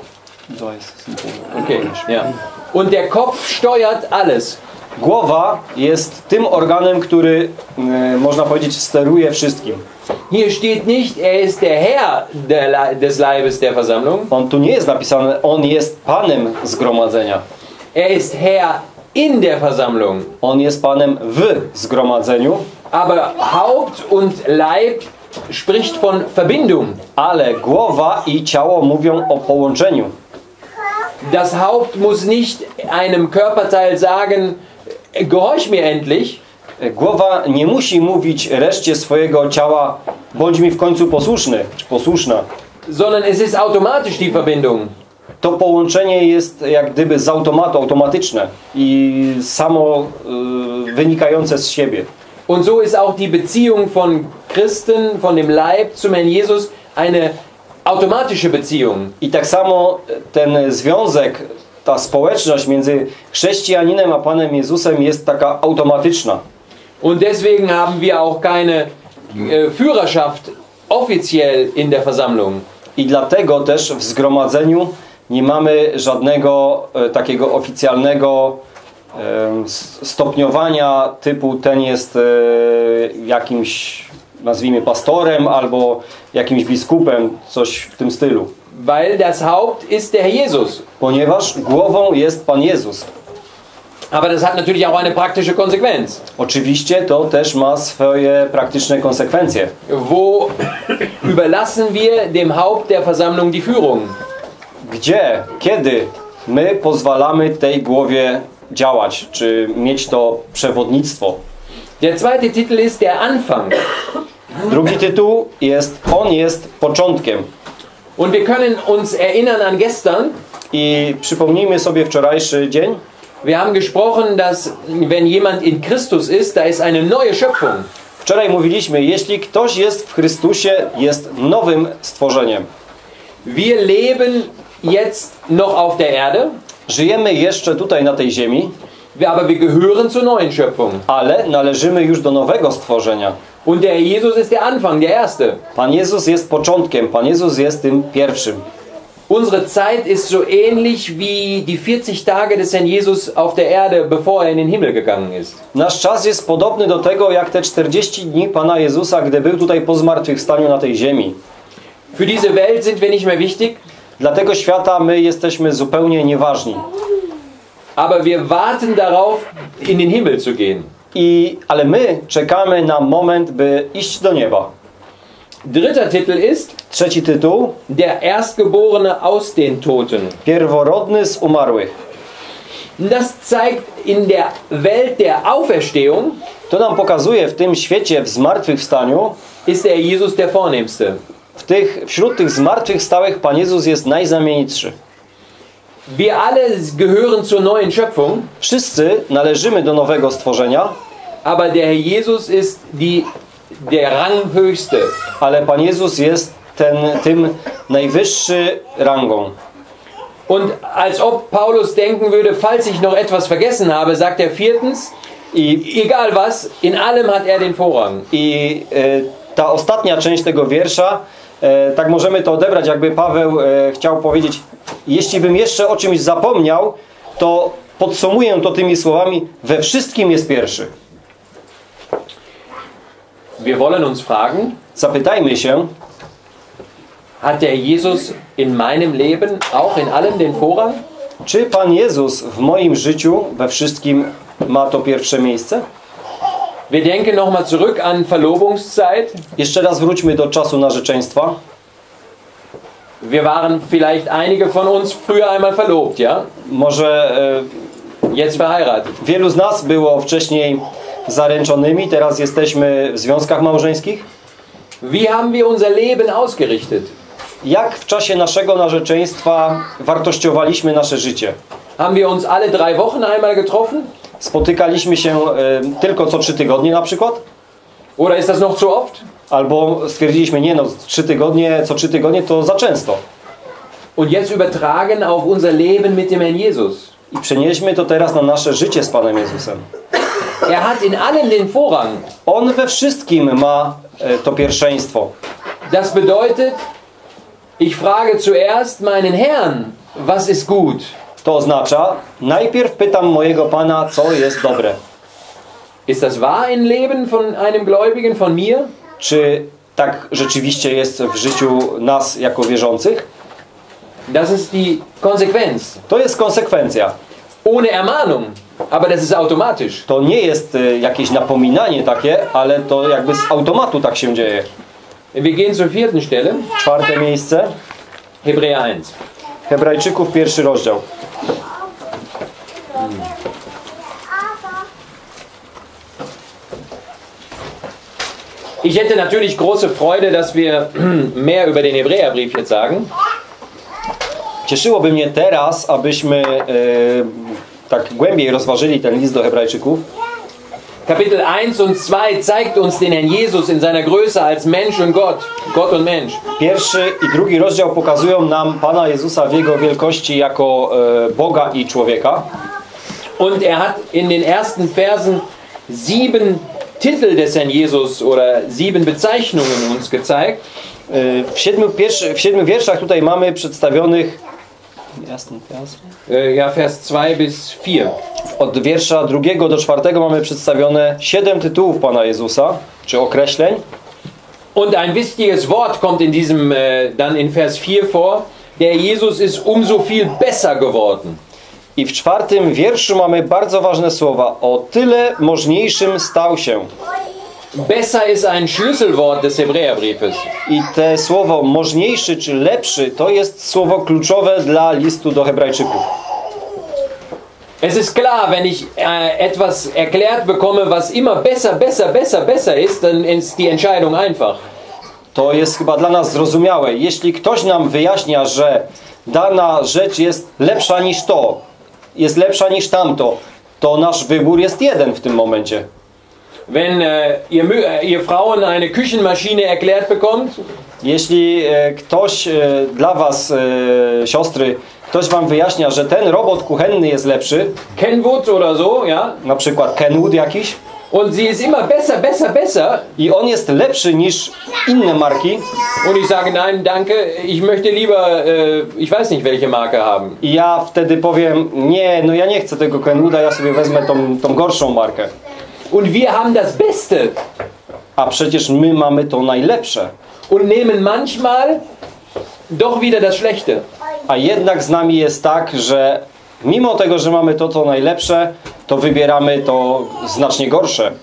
Okay, ja. Und der Kopf steuert alles. Głowa jest tym organem, który, y, można powiedzieć, steruje wszystkim. Hier steht nicht, er ist der Herr der Le des Leibes der Versammlung. On tu nie jest napisane, on jest Panem zgromadzenia. Er ist Herr in der Versammlung. On jest Panem w zgromadzeniu, Aber Haupt und Leib spricht von Verbindung. ale głowa i ciało mówią o połączeniu. Das Haupt muss nicht einem Körperteil sagen, gehorch mir endlich, Głowa nie musi mówić reszcie swojego ciała, bądź mi w końcu posłuszny, czy posłuszna. sondern es ist automatisch die Verbindung. To połączenie jest jak gdyby z automatu, automatyczne i samo y, wynikające z siebie. Und so ist auch die Beziehung von Christen, von dem Leib zum Herrn Jesus eine automatische Beziehung. I tak samo ten związek, ta społeczność między chrześcijaninem a Panem Jezusem jest taka automatyczna. Und deswegen haben wir auch keine äh, Führerschaft offiziell in der Versammlung. I dlatego też w zgromadzeniu nie mamy żadnego e, takiego oficjalnego e, stopniowania typu ten jest e, jakimś, nazwijmy, pastorem albo jakimś biskupem, coś w tym stylu. Weil das Haupt ist der Herr Jesus. Ponieważ głową jest Pan Jezus. Aber das hat natürlich auch eine praktische Konsequenz. Oczywiście to też ma swoje praktyczne konsekwencje. Wo überlassen wir dem Haupt der Versammlung die Führung? Gdzie, kiedy my pozwalamy tej głowie działać, czy mieć to przewodnictwo? Der zweite Titel ist der Anfang. Drugi tytuł jest On jest początkiem. Und wir können uns erinnern an gestern. I przypomnijmy sobie wczorajszy dzień. Wir haben gesprochen, dass wenn jemand in Christus ist, da ist eine neue Schöpfung. Wczoraj mówiliśmy, jeśli ktoś jest w Chrystusie, jest nowym stworzeniem. Wir leben jetzt noch auf der Erde. Żyjemy jeszcze tutaj na tej ziemi, aber wir gehören zur neuen Schöpfung. Ale należymy już do nowego stworzenia. Und der Jesus ist der Anfang, der Erste. Pan Jezus jest początkiem, Pan Jezus jest tym pierwszym. Unsere Zeit ist so ähnlich wie die vierzig Tage des Herrn Jesus auf der Erde, bevor er in den Himmel gegangen ist. Nasz czas jest podobny do tego, jak te czterdzieści dni Pana Jezusa, gdy był tutaj po zmartwychwstaniu na tej ziemi. Für diese Welt sind wir nicht mehr wichtig. Dla tego świata my jesteśmy zupełnie nieważni. Aber wir warten darauf, in den Himmel zu gehen. I, ale my czekamy na moment, by iść do nieba. Dritter Titel ist Trzeci tytuł. Der Erstgeborene aus den Toten. Pierworodny z umarłych. Das zeigt in der Welt der Auferstehung, to nam pokazuje w tym świecie w zmartwychwstaniu, ist der Jesus der Vornehmste. W tych, wśród tych zmartwychwstałych Pan Jezus jest najznamienitszy. Wir alle gehören zur neuen Schöpfung. Wszyscy należymy do nowego stworzenia. Aber der Herr Jesus ist die, der Ranghöchste. Ale Pan Jezus jest ten, tym najwyższy rangą. Und als ob Paulus denken würde, falls ich noch etwas vergessen habe, sagt er viertens, I, egal was, in allem hat er den Vorrang. I e, ta ostatnia część tego wiersza, e, tak możemy to odebrać, jakby Paweł e, chciał powiedzieć, jeśli bym jeszcze o czymś zapomniał, to podsumuję to tymi słowami, we wszystkim jest pierwszy. Wir wollen uns fragen, zapytajmy się, hat der Jesus in meinem Leben auch in allem den Vorrang? Czy Pan Jezus w moim życiu we wszystkim ma to pierwsze miejsce? Wir denken nochmal zurück an Verlobungszeit. Jeszcze raz wróćmy do czasu narzeczeństwa. Wir waren vielleicht einige von uns früher einmal verlobt, ja? Może e, jetzt verheiratet. Wielu z nas było wcześniej zaręczonymi, teraz jesteśmy w związkach małżeńskich. Wie haben wir unser Leben ausgerichtet? Jak w czasie naszego narzeczeństwa wartościowaliśmy nasze życie? Haben wir uns alle drei Wochen einmal getroffen? Spotykaliśmy się e, tylko co trzy tygodnie na przykład? Oder ist das noch zu oft? Albo stwierdziliśmy, nie no, trzy tygodnie, co trzy tygodnie to za często. Und jetzt übertragen auf unser Leben mit dem Herrn Jesus. I przenieśmy to teraz na nasze życie z Panem Jezusem. Er hat in allem den Vorrang. On we wszystkim ma e, to pierwszeństwo. Das bedeutet, ich frage zuerst meinen Herrn, was ist gut? To oznacza, najpierw pytam mojego Pana, co jest dobre. Ist das wahr im Leben von einem Gläubigen, von mir? Czy tak rzeczywiście jest w życiu nas jako wierzących? Das ist die Konsequenz. To jest konsekwencja. Ohne Ermahnung, aber das ist automatisch. To nie jest e, jakieś napominanie takie, ale to jakby z automatu tak się dzieje. Wir gehen zur vierten Stelle. Czwarte miejsce. Hebräer eins. Hebrajczyków, pierwszy rozdział. Ich hätte natürlich große Freude, dass wir mehr über den Hebräerbrief jetzt sagen. Cieszyłoby mnie teraz, abyśmy e, tak głębiej rozważyli ten list do Hebrajczyków. Kapitel eins und zwei zeigt uns den Herrn Jesus in seiner Größe als Mensch und Gott, Gott und Mensch. Pierwszy i drugi rozdział pokazują nam Pana Jezusa w Jego wielkości jako e, Boga i człowieka. Und er hat in den ersten Versen sieben Titel des Herrn Jesus oder sieben Bezeichnungen uns gezeigt. E, w, siedmiu pierwszy, w siedmiu wierszach tutaj mamy przedstawionych Äh, ja, Vers zwei bis vier. Od wiersza drugiego do czwartego mamy przedstawione siedem tytułów Pana Jezusa, czy określeń. Und ein wichtiges Wort kommt in diesem, äh, dann in Vers vier vor. Der Jesus ist umso viel besser geworden. I w czwartym wierszu mamy bardzo ważne słowa. O tyle możniejszym stał się. Besser ist ein Schlüsselwort des Hebräerbriefes. I te słowo możniejszy czy lepszy to jest słowo kluczowe dla listu do Hebrajczyków. Es ist klar, wenn ich äh, etwas erklärt bekomme, was immer besser, besser, besser, besser ist, dann ist die Entscheidung einfach. To jest chyba dla nas zrozumiałe. Jeśli ktoś nam wyjaśnia, że dana rzecz jest lepsza niż to, jest lepsza niż tamto, to nasz wybór jest jeden w tym momencie. Wenn äh, ihr, äh, ihr Frauen eine Küchenmaschine erklärt bekommt, jeśli e, ktoś e, dla was, e, siostry, ktoś wam wyjaśnia, że ten robot kuchenny jest lepszy, Kenwood oder so, ja, na przykład Kenwood jakiś, und sie ist immer besser, besser, besser, i on jest lepszy niż inne marki, und ich sage nein, danke, ich möchte lieber, äh, ich weiß nicht welche Marke haben. i ja wtedy powiem, nie, no ja nie chcę tego Kenwooda, ja sobie wezmę tą, tą gorszą markę. Und wir haben das Beste. A przecież my mamy to najlepsze. Und nehmen manchmal doch wieder das Schlechte. A jednak z nami jest tak, że mimo tego, że mamy to, co najlepsze, to wybieramy to znacznie gorsze.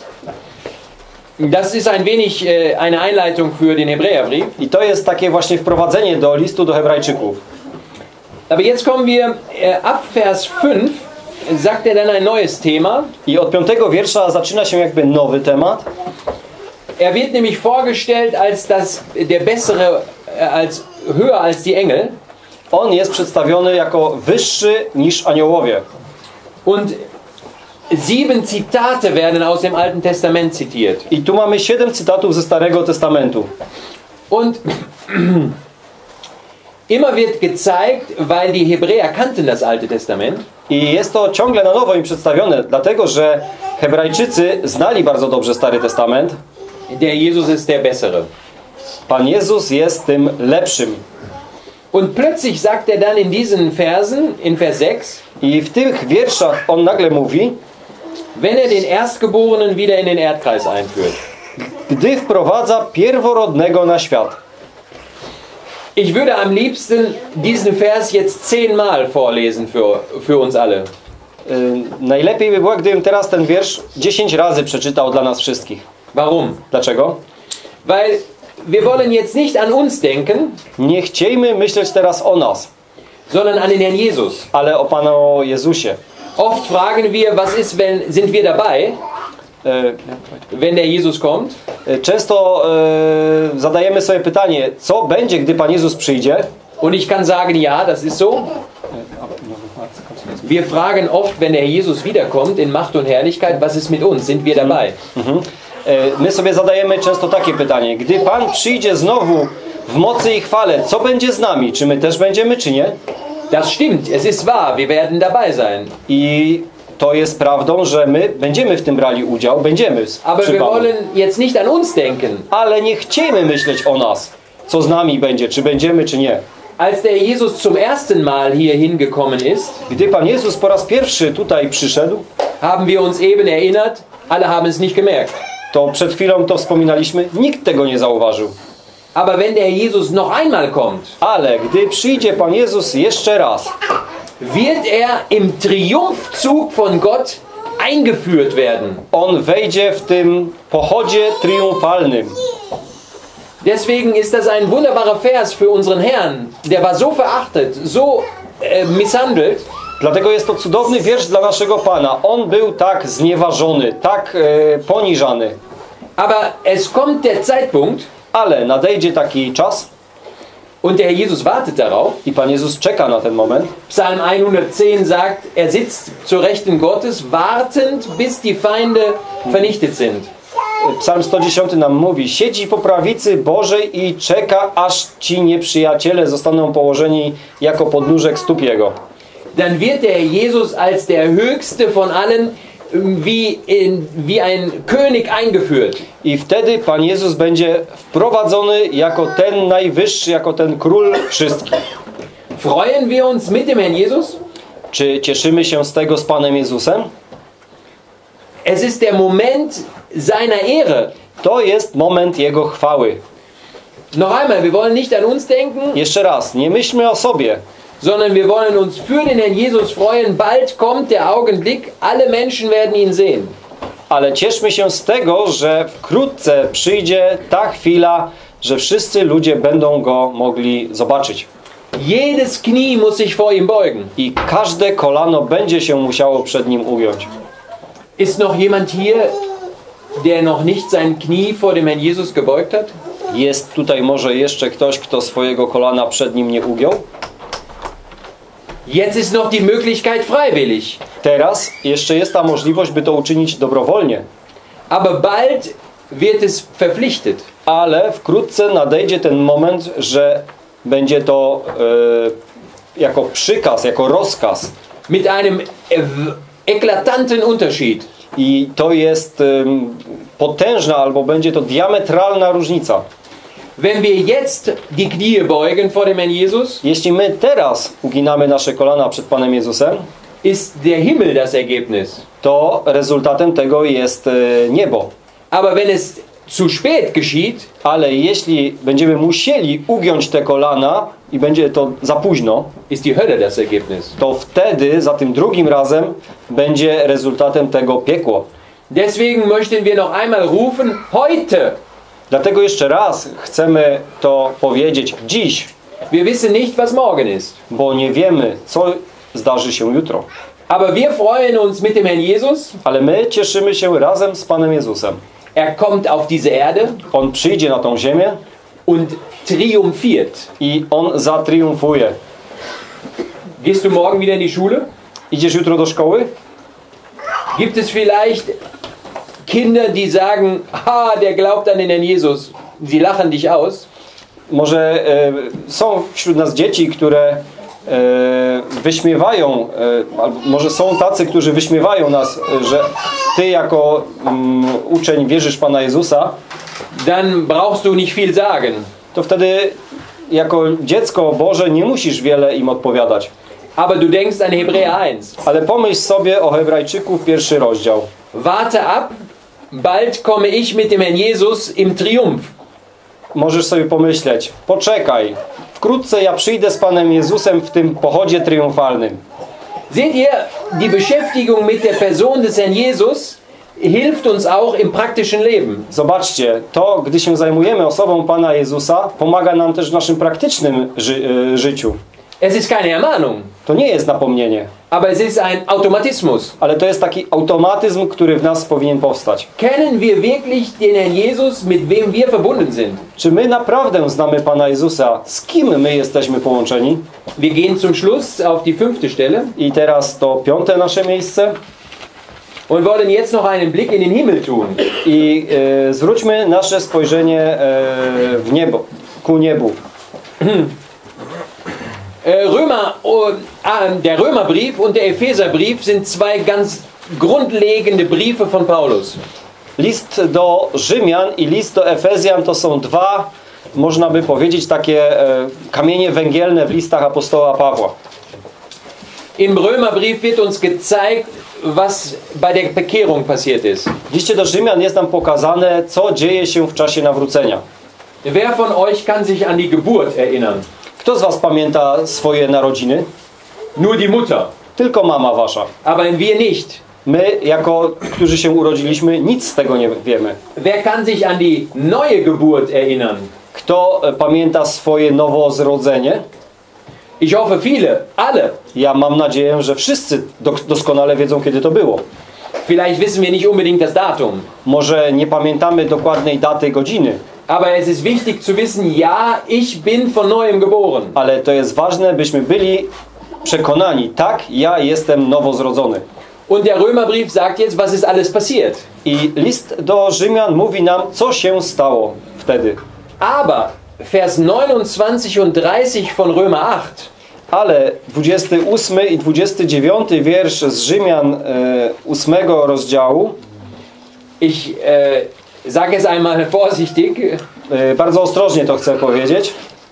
Das ist ein wenig äh, eine Einleitung für den Hebräerbrief. I to jest takie właśnie wprowadzenie do listu do Hebrajczyków. Aber jetzt kommen wir äh, ab Vers fünf, sagt er dann ein neues Thema. I od piątego wiersza zaczyna się jakby nowy temat. Er wird nämlich vorgestellt als das, der bessere, äh, als höher als die Engel. On jest przedstawiony jako wyższy niż aniołowie. Und sieben Zitate werden aus dem Alten Testament zitiert. I tu mamy siedem cytatów ze Starego Testamentu. Und immer wird gezeigt, weil die Hebräer kannten das Alte Testament. I jest to ciągle na nowo im przedstawione, dlatego że Hebrajczycy znali bardzo dobrze Stary Testament. Der Jesus ist der Bessere. Pan Jezus jest tym lepszym. Und plötzlich sagt er dann in diesen Versen, in Vers sechs, I w tych wierszach on nagle mówi, wenn er den Erstgeborenen wieder in den Erdkreis einführt. gdy wprowadza pierworodnego na świat. Ich würde am liebsten diesen Vers jetzt zehnmal vorlesen für, für uns alle. Yy, najlepiej by było, gdybym teraz ten wiersz dziesięć razy przeczytał dla nas wszystkich. Warum? Dlaczego? Weil wir wollen jetzt nicht an uns denken, Nie chciejmy myśleć teraz o nas, sondern an den Herrn Jesus. ale o Panu Jezusie. Oft fragen wir, was ist, wenn, sind wir dabei, Yy, wenn der Jesus kommt? yy, Często yy, zadajemy sobie pytanie, co będzie, gdy Pan Jezus przyjdzie? Und ich kann sagen, ja, das ist so. Wir fragen oft, wenn der Jesus wiederkommt in Macht und Herrlichkeit, was ist mit uns? Sind wir dabei? Mhm. My sobie zadajemy często takie pytanie. Gdy Pan przyjdzie znowu w mocy i chwale, co będzie z nami? Czy my też będziemy, czy nie? Das stimmt, es ist wahr, wir werden dabei sein. I to jest prawdą, że my będziemy w tym brali udział, będziemy Aber przy wir Panu. wollen jetzt nicht an uns denken. Ale nie chciejmy myśleć o nas, co z nami będzie, czy będziemy, czy nie. Als der Jesus zum ersten Mal hier hingekommen ist, Gdy Pan Jezus po raz pierwszy tutaj przyszedł, haben wir uns eben erinnert, alle haben es nicht gemerkt. to przed chwilą to wspominaliśmy, nikt tego nie zauważył. Aber wenn der Jesus noch einmal kommt, Ale gdy przyjdzie Pan Jezus jeszcze raz, wird er im Triumphzug von Gott eingeführt werden. On wejdzie w tym pochodzie triumfalnym. Deswegen ist das ein wunderbarer Vers für unseren Herrn. Der war so verachtet, so äh, misshandelt. Dlatego jest to cudowny wiersz dla naszego Pana. On był tak znieważony, tak e, poniżany. Aber es kommt der Zeitpunkt, Ale nadejdzie taki czas und der Jesus wartet darauf. i Pan Jezus czeka na ten moment. Psalm hundertzehn sagt, er sitzt zur Rechten Gottes, wartend, bis die Feinde vernichtet sind. Psalm sto dziesięć nam mówi, siedzi po prawicy Bożej i czeka, aż ci nieprzyjaciele zostaną położeni jako podnóżek stóp Jego. Dann wird der Jesus als der Höchste von allen wie, in, wie ein König eingeführt. I wtedy Pan Jezus będzie wprowadzony jako ten najwyższy, jako ten król wszystkich. Freuen wir uns mit dem Herrn Jesus? Czy cieszymy się z tego z Panem Jezusem? Es ist der Moment seiner Ehre. To jest moment Jego chwały. Noch einmal, wir wollen nicht an uns denken, Jeszcze raz, nie myślmy o sobie, sondern wir wollen uns für den Herrn Jesus freuen. Bald kommt der Augenblick, alle Menschen werden ihn sehen. ale cieszmy się z tego, że wkrótce przyjdzie ta chwila, że wszyscy ludzie będą Go mogli zobaczyć. Jedes Knie muss sich vor ihm beugen. I każde kolano będzie się musiało przed Nim ugiąć. Ist noch jemand hier, der noch nicht sein Knie vor dem Herrn Jesus gebeugt hat? Jest tutaj może jeszcze ktoś, kto swojego kolana przed Nim nie ugiął? Jetzt ist noch die Möglichkeit freiwillig. Teraz jeszcze jest ta możliwość, by to uczynić dobrowolnie. Aber bald wird es verpflichtet. Ale wkrótce nadejdzie ten moment, że będzie to e, jako przykaz, jako rozkaz. Mit einem eklatanten Unterschied. I to jest e, potężna, albo będzie to diametralna różnica. Wenn wir jetzt die Knie beugen vor dem Herrn Jesus, Jeśli my teraz uginamy nasze kolana przed Panem Jezusem, ist der Himmel das Ergebnis. to rezultatem tego jest e, niebo. Aber wenn es zu spät geschieht, Ale jeśli będziemy musieli ugiąć te kolana i będzie to za późno, ist die Hölle das Ergebnis. to wtedy za tym drugim razem będzie rezultatem tego piekło. Deswegen möchten wir noch einmal rufen, heute. Dlatego jeszcze raz chcemy to powiedzieć dziś, Wir wissen nicht, was morgen ist. bo nie wiemy, co zdarzy się jutro. Aber wir freuen uns mit dem Herrn Jesus. Ale my cieszymy się razem z Panem Jezusem. Er kommt auf diese Erde On przyjdzie na tą ziemię und triumphiert. i On zatriumfuje. Gehst du morgen wieder in die Schule? Idziesz jutro do szkoły? Gibt es vielleicht Kinder, die sagen, ah, der glaubt an den Herrn Jesus. Sie lachen dich aus. Może e, są wśród nas dzieci, które e, wyśmiewają, e, albo może są tacy, którzy wyśmiewają nas, e, że ty jako mm, uczeń wierzysz w Pana Jezusa, Dann brauchst du nicht viel sagen. to wtedy jako dziecko Boże nie musisz wiele im odpowiadać. Aber du denkst an Hebräer eins. Ale pomyśl sobie o Hebrajczyków, pierwszy rozdział. Warte ab, bald komme ich mit dem Herrn Jesus im Triumph. Możesz sobie pomyśleć, poczekaj, wkrótce ja przyjdę z Panem Jezusem w tym pochodzie triumfalnym. Seht ihr, die Beschäftigung mit der Person des Herrn Jesus hilft uns auch im praktischen Leben. Zobaczcie, to gdy się zajmujemy osobą Pana Jezusa, pomaga nam też w naszym praktycznym ży y, życiu. Es ist keine Ermahnung, To nie jest napomnienie, aber es ist ein Automatismus. ale to jest taki automatyzm, który w nas powinien powstać. Kennen wir wirklich den Herrn Jesus, mit wem wir verbunden sind? Czy my naprawdę znamy Pana Jezusa? Z kim my jesteśmy połączeni? Wir gehen zum Schluss auf die fünfte Stelle I teraz to piąte nasze miejsce. und wollen jetzt noch einen Blick in den Himmel tun. I e, zwróćmy nasze spojrzenie e, w niebo, ku niebu. Äh, Römer, oh, ah, der Römerbrief und der Epheserbrief sind zwei ganz grundlegende Briefe von Paulus. List do Rzymian i list do Efezjan to są dwa, można by powiedzieć, takie e, kamienie węgielne w listach apostoła Pawła. Im Römerbrief wird uns gezeigt, was bei der Bekehrung passiert ist. W liście do Rzymian jest nam pokazane, co dzieje się w czasie nawrócenia. Wer von euch kann sich an die Geburt erinnern? Kto z was pamięta swoje narodziny? Nur die Mutter, Tylko mama wasza. aber wir nicht. My, jako którzy się urodziliśmy, nic z tego nie wiemy. Wer kann sich an die neue Geburt erinnern? Kto e, pamięta swoje nowozrodzenie? Ich hoffe viele, alle. Ja mam nadzieję, że wszyscy do, doskonale wiedzą, kiedy to było. Vielleicht wissen wir nicht unbedingt das Datum. Może nie pamiętamy dokładnej daty, godziny, Aber es ist wichtig zu wissen, ja, ich bin von neuem geboren. ale to jest ważne, byśmy byli przekonani, tak, ja jestem nowozrodzony. Und der Römerbrief sagt jetzt, was ist alles passiert. I list do Rzymian mówi nam, co się stało wtedy. Aber Vers neunundzwanzig und dreißig von Römer acht Ale dwudziesty ósmy i dwudziesty dziewiąty wiersz z Rzymian e, ósmego rozdziału, ich äh, sage es einmal vorsichtig, e, bardzo ostrożnie to chcę powiedzieć,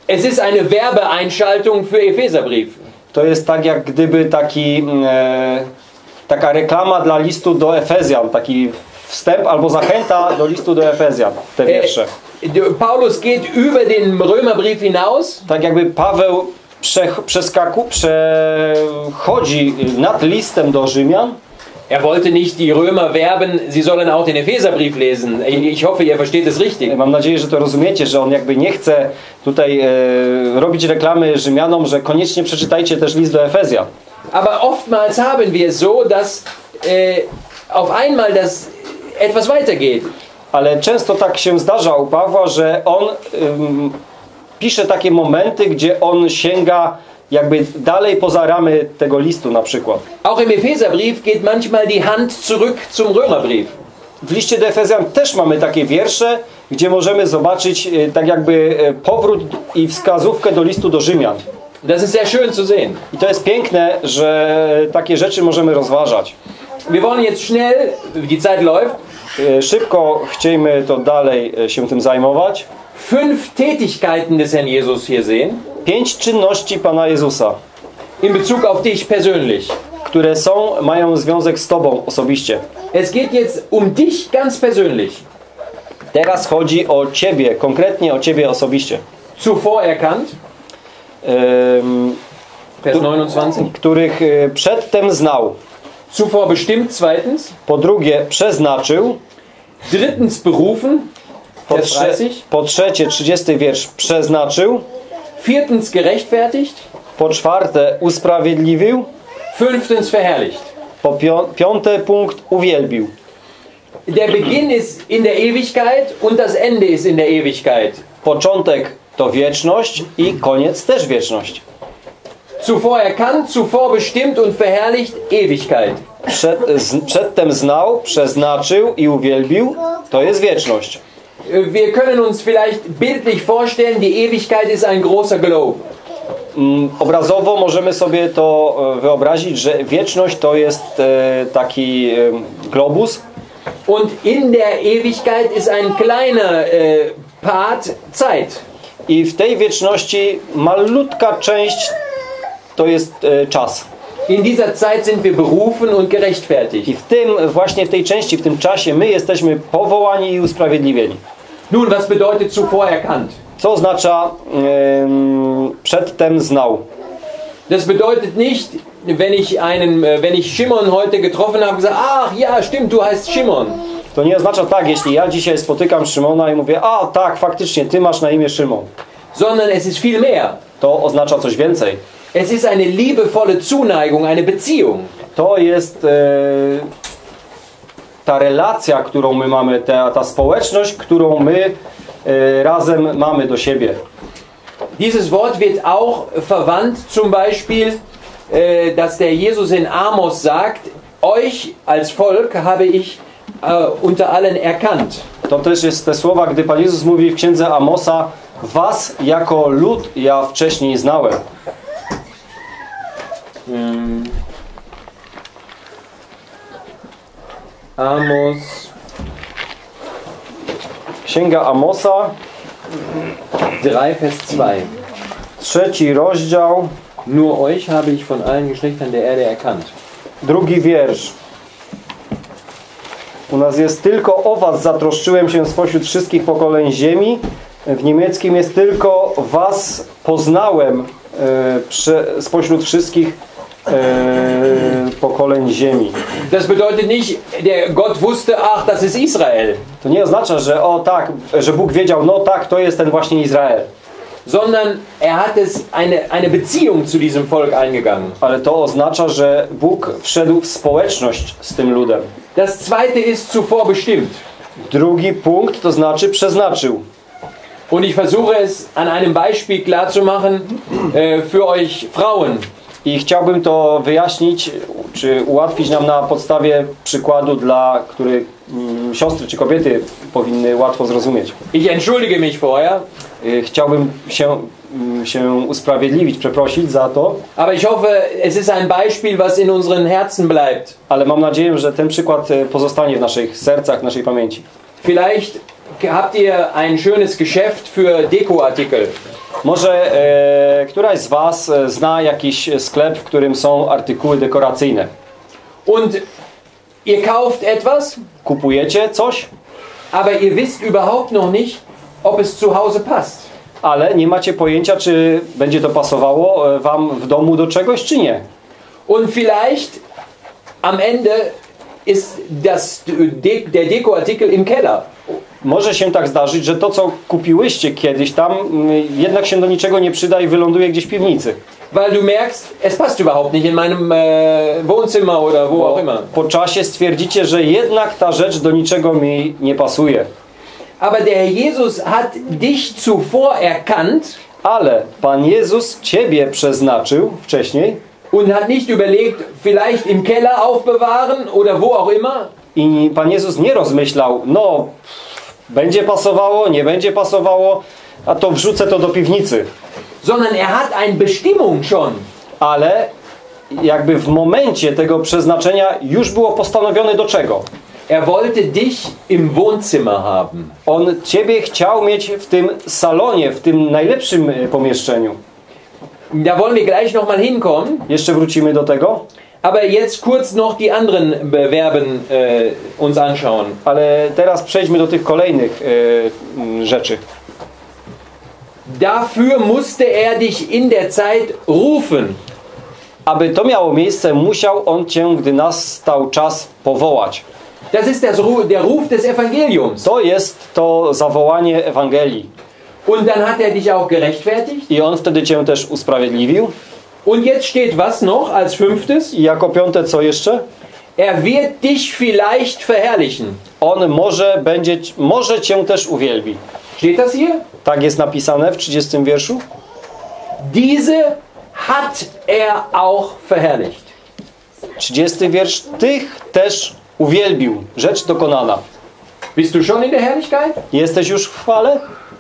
Es ist eine Werbeeinschaltung für Epheserbrief. To jest tak jak gdyby taki, e, taka reklama dla listu do Efezjan, taki wstęp albo zachęta do listu do Efezjan, te wiersze. Äh, Paulus geht über den Römerbrief hinaus. Tak jakby Paweł prze, przeskaku, przechodzi nad listem do Rzymian. Er wollte nicht die Römer werben, sie sollen auch den Epheserbrief lesen. Ich hoffe, ihr versteht es richtig. Mam nadzieję, że to rozumiecie, że on jakby nie chce tutaj e, robić reklamy Rzymianom, że koniecznie przeczytajcie też list do Efezjan. Aber oftmals haben wir es so, dass äh, auf einmal das etwas weitergeht. Ale często tak się zdarza u Pawła, że on ym, pisze takie momenty, gdzie on sięga jakby dalej poza ramy tego listu na przykład. Auch im Epheserbrief geht manchmal die Hand zurück zum Römerbrief. W liście do Efezjan też mamy takie wiersze, gdzie możemy zobaczyć y, tak jakby y, powrót i wskazówkę do listu do Rzymian. Das ist sehr schön zu sehen. I to jest piękne, że takie rzeczy możemy rozważać. Wir wollen jetzt schnell, die Zeit läuft, Y, szybko chcielibyśmy to dalej y, się tym zajmować. fünf Tätigkeiten des Herrn Jesus hier sehen, Pięć czynności Pana Jezusa, in Bezug auf dich persönlich. które są, mają związek z Tobą osobiście. Es geht jetzt um dich ganz persönlich. Teraz chodzi o Ciebie, konkretnie o Ciebie osobiście. Zuvor erkannt, Ym, Vers neunundzwanzig. których y, przedtem znał. Zuvor bestimmt, zweitens. Po drugie przeznaczył. Drittens berufen, Po, Vers trze dreißig. po trzecie, trzydziesty wiersz, przeznaczył. Viertens gerechtfertigt. Po czwarte, usprawiedliwił. Fünftens verherrlicht. Po pią piąty punkt, uwielbił. Der Beginn ist in der Ewigkeit und das Ende ist in der Ewigkeit. Początek to wieczność i koniec też wieczność. Zuvor erkannt, zuvor bestimmt und verherrlicht, Ewigkeit. Przed, z, przedtem znał, przeznaczył i uwielbił, to jest wieczność. Wir können uns vielleicht bildlich vorstellen, die Ewigkeit ist ein großer Globe. Mm, Obrazowo możemy sobie to e, wyobrazić, że wieczność to jest e, taki e, globus. Und in der Ewigkeit ist ein kleiner äh, Part Zeit. I w tej wieczności malutka część to jest e, czas. In dieser Zeit sind wir berufen und gerechtfertigt. I w tym, właśnie w tej części, w tym czasie my jesteśmy powołani i usprawiedliwieni. Nun, was bedeutet zuvor erkannt? Co oznacza e, przedtem znał? Das bedeutet nicht, wenn ich einen, wenn ich Shimon heute getroffen habe, gesagt, ach ja, stimmt, du heißt Shimon. To nie oznacza tak, jeśli ja dzisiaj spotykam Szymona i mówię, a tak, faktycznie, ty masz na imię Szymon. Sondern es ist viel mehr. To oznacza coś więcej. Es ist eine liebevolle Zuneigung, eine Beziehung. To jest e, ta relacja, którą my mamy, ta, ta społeczność, którą my e, razem mamy do siebie. Dieses Wort wird auch verwandt, zum Beispiel, äh, dass der Jesus in Amos sagt, euch als Volk habe ich äh, unter allen erkannt. To też jest te słowa, gdy Pan Jezus mówi w księdze Amosa, was jako lud ja wcześniej znałem. Hmm. Amos. Księga Amosa, drei, Vers zwei. trzeci rozdział, Nur euch habe ich von allen Geschlechtern der Erde erkannt. drugi wiersz. U nas jest tylko o was zatroszczyłem się spośród wszystkich pokoleń ziemi. W niemieckim jest tylko was poznałem e, prze, spośród wszystkich e, pokoleń ziemi. Das bedeutet nicht, der Gott wusste, ach, das ist Israel. To nie oznacza, że o tak, że Bóg wiedział, no tak, to jest ten właśnie Izrael. Sondern er hat es eine, eine Beziehung zu diesem Volk eingegangen. Ale to oznacza, że Bóg wszedł w społeczność z tym ludem. Das zweite ist zuvor bestimmt. Drugi punkt to znaczy przeznaczył. Und ich versuche es an einem Beispiel klarzumachen äh, für euch Frauen. I chciałbym to wyjaśnić, czy ułatwić nam na podstawie przykładu, dla który mm, siostry czy kobiety powinny łatwo zrozumieć. Ich entschuldige mich vorher. Chciałbym się, się usprawiedliwić, przeprosić za to. Aber ich hoffe, es ist ein Beispiel, was in unseren Herzen bleibt. Ale mam nadzieję, że ten przykład pozostanie w naszych sercach, w naszej pamięci. Vielleicht habt ihr ein schönes Geschäft für Dekoartikel. Może e, któraś z was e, zna jakiś sklep, w którym są artykuły dekoracyjne. Und ihr kauft etwas, Kupujecie coś, aber ihr wisst überhaupt noch nicht, ob es zu Hause passt. ale nie macie pojęcia, czy będzie to pasowało e, wam w domu do czegoś, czy nie. Und vielleicht am Ende ist das, De- der Dekoartikel im Keller. Może się tak zdarzyć, że to, co kupiłyście kiedyś tam, m, jednak się do niczego nie przyda i wyląduje gdzieś w piwnicy. Weil du merkst, es passt überhaupt nicht in meinem äh, Wohnzimmer oder wo auch immer. Po czasie stwierdzicie, że jednak ta rzecz do niczego mi nie pasuje. Aber der Herr Jesus hat dich zuvor erkannt Ale Pan Jezus ciebie przeznaczył wcześniej und hat nicht überlegt, vielleicht im Keller aufbewahren oder wo auch immer, i Pan Jezus nie rozmyślał, no będzie pasowało, nie będzie pasowało, a to wrzucę to do piwnicy. sondern er hat eine Bestimmung schon. Ale jakby w momencie tego przeznaczenia już było postanowione do czego. Er wollte dich im Wohnzimmer haben. On ciebie chciał mieć w tym salonie, w tym najlepszym e, pomieszczeniu. Da wollen wir gleich noch mal hinkommen. Jeszcze wrócimy do tego, Aber jetzt kurz noch die anderen Verben äh, uns anschauen. ale teraz przejdźmy do tych kolejnych e, m, rzeczy. Dafür musste er dich in der Zeit rufen. Aby to miało miejsce, musiał On cię, gdy nastał czas, powołać. Das ist das Ru- der Ruf des Evangeliums. To jest to zawołanie Ewangelii. Und dann hat er dich auch gerechtfertigt. I On wtedy cię też usprawiedliwił. Und jetzt steht was noch als fünftes? I jako piąte co jeszcze? Er wird dich vielleicht verherrlichen. On może będzie, może cię też uwielbi. Steht das hier? Tak jest napisane w trzydziestym wierszu. Diese hat er auch verherrlicht. trzydziesty wiersz. Tych też uwielbił. Rzecz dokonana. Bist du schon in der Herrlichkeit? Jesteś już w chwale?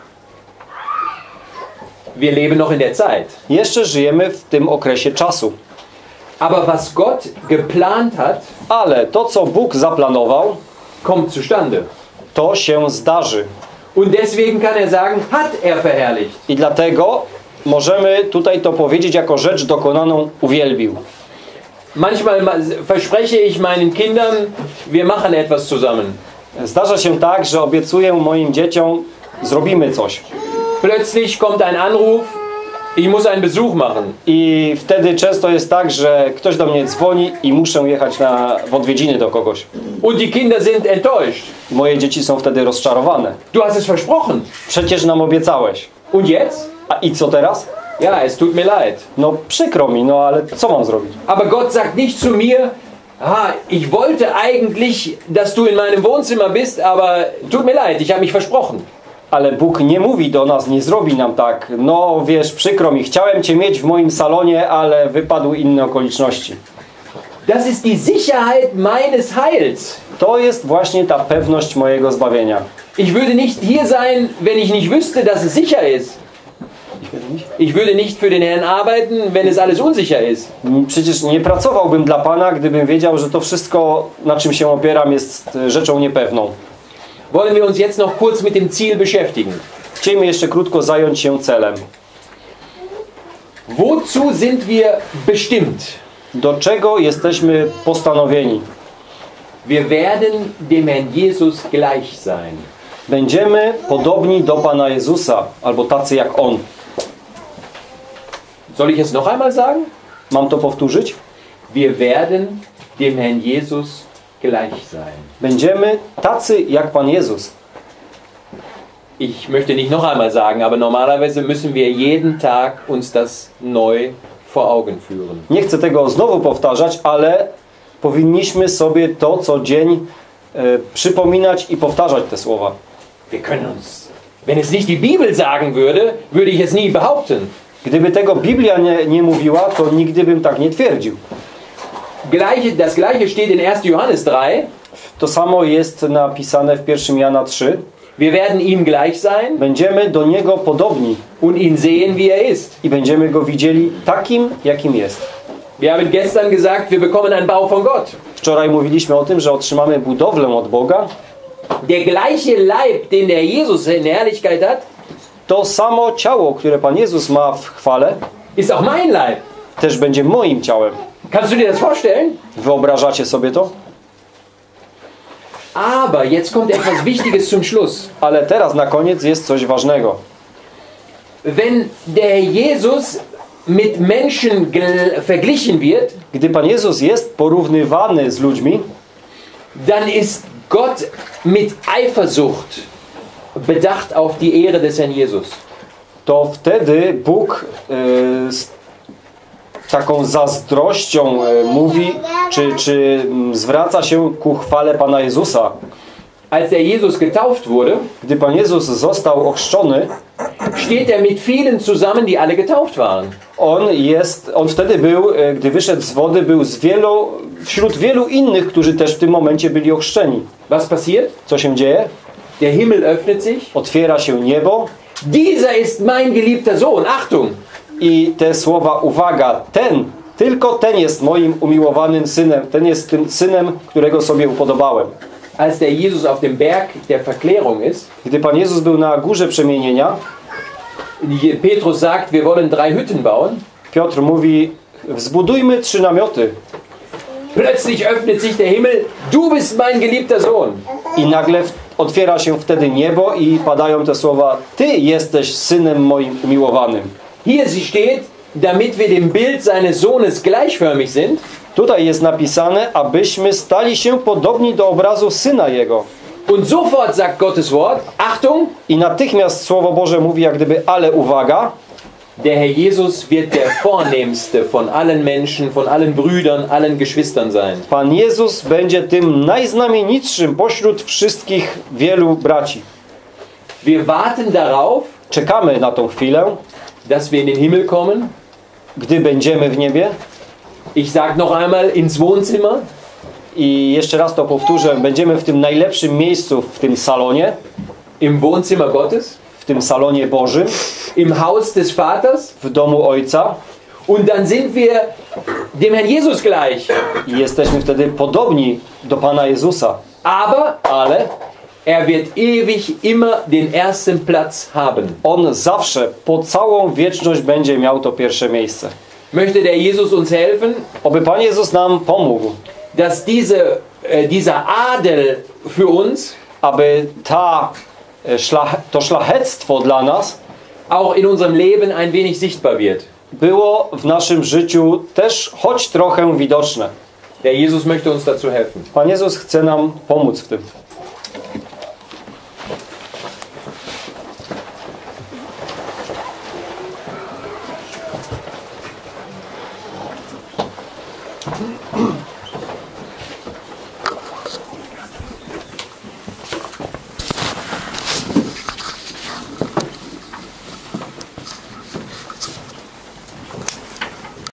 Wir leben noch in der Zeit. Jeszcze żyjemy w tym okresie czasu. Aber was Gott geplant hat, Ale to, co Bóg zaplanował, kommt zustande. to się zdarzy. Und deswegen kann er sagen, hat er verherrlicht. I dlatego możemy tutaj to powiedzieć jako rzecz dokonaną uwielbił. Manchmal ma- verspreche ich meinen Kindern, wir machen etwas zusammen. Zdarza się tak, że obiecuję moim dzieciom, zrobimy coś. Plötzlich kommt ein Anruf, ich muss einen Besuch machen. I wtedy często jest tak, że ktoś do mnie dzwoni i muszę jechać na w odwiedziny do kogoś. Und die Kinder sind enttäuscht. Moje dzieci są wtedy rozczarowane. Du hast es versprochen. Przecież nam obiecałeś. Und jetzt? A i co teraz? Ja, es tut mir leid. No przykro mi, no ale co mam zrobić? Aber Gott sagt nicht zu mir, ah, ich wollte eigentlich, dass du in meinem Wohnzimmer bist, aber tut mir leid, ich habe mich versprochen. Ale Bóg nie mówi do nas, nie zrobi nam tak. No wiesz, przykro mi, chciałem Cię mieć w moim salonie, ale wypadły inne okoliczności. Das ist die Sicherheit meines Heils. To jest właśnie ta pewność mojego zbawienia. Ich würde nicht hier sein, wenn ich nicht wüsste, dass es sicher ist. Ich würde nicht für den Herrn arbeiten, wenn es alles unsicher ist. Przecież nie pracowałbym dla Pana, gdybym wiedział, że to wszystko, na czym się opieram, jest rzeczą niepewną. Wollen wir uns jetzt noch kurz mit dem Ziel beschäftigen. Chcielibyśmy jeszcze krótko zająć się celem. Wozu sind wir bestimmt? Do czego jesteśmy postanowieni? Wir werden dem Herrn Jesus gleich sein. Będziemy podobni do Pana Jezusa, albo tacy jak On. Soll ich es noch einmal sagen? Mam to powtórzyć? Wir werden dem Herrn Jesus gleich sein. Będziemy tacy jak Pan Jezus. Ich möchte nicht noch einmal sagen, aber normalerweise müssen wir jeden Tag uns das neu vor Augen führen. Nie chcę tego znowu powtarzać, ale powinniśmy sobie to co dzień e, przypominać i powtarzać te słowa. Wir können uns, wenn es nicht die Bibel sagen würde, würde ich es nie behaupten. Gdyby tego Biblia nie, nie mówiła, to nigdy bym tak nie twierdził. Gleiche, das gleiche steht in erster Johannes drei. To samo jest napisane w pierwszym Jana trzy. Wir werden ihm gleich sein Będziemy do Niego podobni und ihn sehen, wie er ist. i będziemy Go widzieli takim, jakim jest. Wir haben gestern gesagt, wir bekommen einen Bau von Gott. Wczoraj mówiliśmy o tym, że otrzymamy budowlę od Boga. Der gleiche Leib, den der Jesus in der Herrlichkeit hat, to samo ciało, które Pan Jezus ma w chwale, ist auch mein Leib. też będzie moim ciałem. Kannst du dir das vorstellen? Wyobrażacie sobie to? Aber jetzt kommt etwas Wichtiges zum Schluss. Ale teraz na koniec jest coś ważnego. Wenn der Jesus mit Menschen verglichen wird, Gdy Pan Jezus jest porównywany z ludźmi, dann ist Gott mit Eifersucht bedacht auf die Ehre des Herrn Jesus. to wtedy Bóg y, z taką zazdrością y, mówi, czy, czy m, zwraca się ku chwale Pana Jezusa. Als der Jesus getauft wurde, Gdy Pan Jezus został ochrzczony, steht er mit vielen zusammen, die alle getauft waren. On jest, on wtedy był, y, gdy wyszedł z wody, był z wielu, wśród wielu innych, którzy też w tym momencie byli ochrzczeni. Was passiert? Co się dzieje? Der Himmel öffnet sich. Otwiera się niebo Dieser ist mein geliebter Sohn. Achtung! i te słowa, uwaga, ten, tylko ten jest moim umiłowanym synem, ten jest tym synem, którego sobie upodobałem. Als der Jesus auf dem Berg der Verklärung ist, Gdy Pan Jezus był na górze przemienienia, Petrus sagt, wir wollen drei Hütten bauen. Piotr mówi, zbudujmy trzy namioty. Plötzlich öffnet sich der Himmel. Du bist mein geliebter Sohn. I nagle w- otwiera się wtedy niebo i padają te słowa, Ty jesteś synem moim umiłowanym. Hier sie steht, damit wir dem Bild seines Sohnes gleichförmig sind. Tutaj jest napisane, abyśmy stali się podobni do obrazu Syna Jego. Und sofort sagt Gottes Wort, Achtung, I natychmiast Słowo Boże mówi jak gdyby, ale uwaga, der Herr Jesus wird der vornehmste von allen Menschen, von allen Brüdern, allen Geschwistern sein. Pan Jezus będzie tym najznamienitszym pośród wszystkich wielu braci. Wir warten darauf, Czekamy na tą chwilę, dass wir in den Himmel kommen. gdy będziemy w niebie. Ich sage noch einmal, ins Wohnzimmer, I jeszcze raz to powtórzę, będziemy w tym najlepszym miejscu, w tym salonie, im Wohnzimmer Gottes, w tym salonie Bożym, im Haus des Vaters. w domu Ojca. Und dann sind wir dem Herrn Jesus gleich. I jesteśmy wtedy podobni do Pana Jezusa. Aber Ale er wird ewig immer den ersten Platz haben. On zawsze, po całą wieczność będzie miał to pierwsze miejsce. Möchte der Jesus uns helfen, Oby Pan Jezus nam pomógł, dass diese, äh, dieser Adel für uns aby ta, e, szlach, to szlachectwo dla nas auch in unserem Leben ein wenig sichtbar wird. było w naszym życiu też choć trochę widoczne. Der Jesus möchte uns dazu helfen. Pan Jezus chce nam pomóc w tym.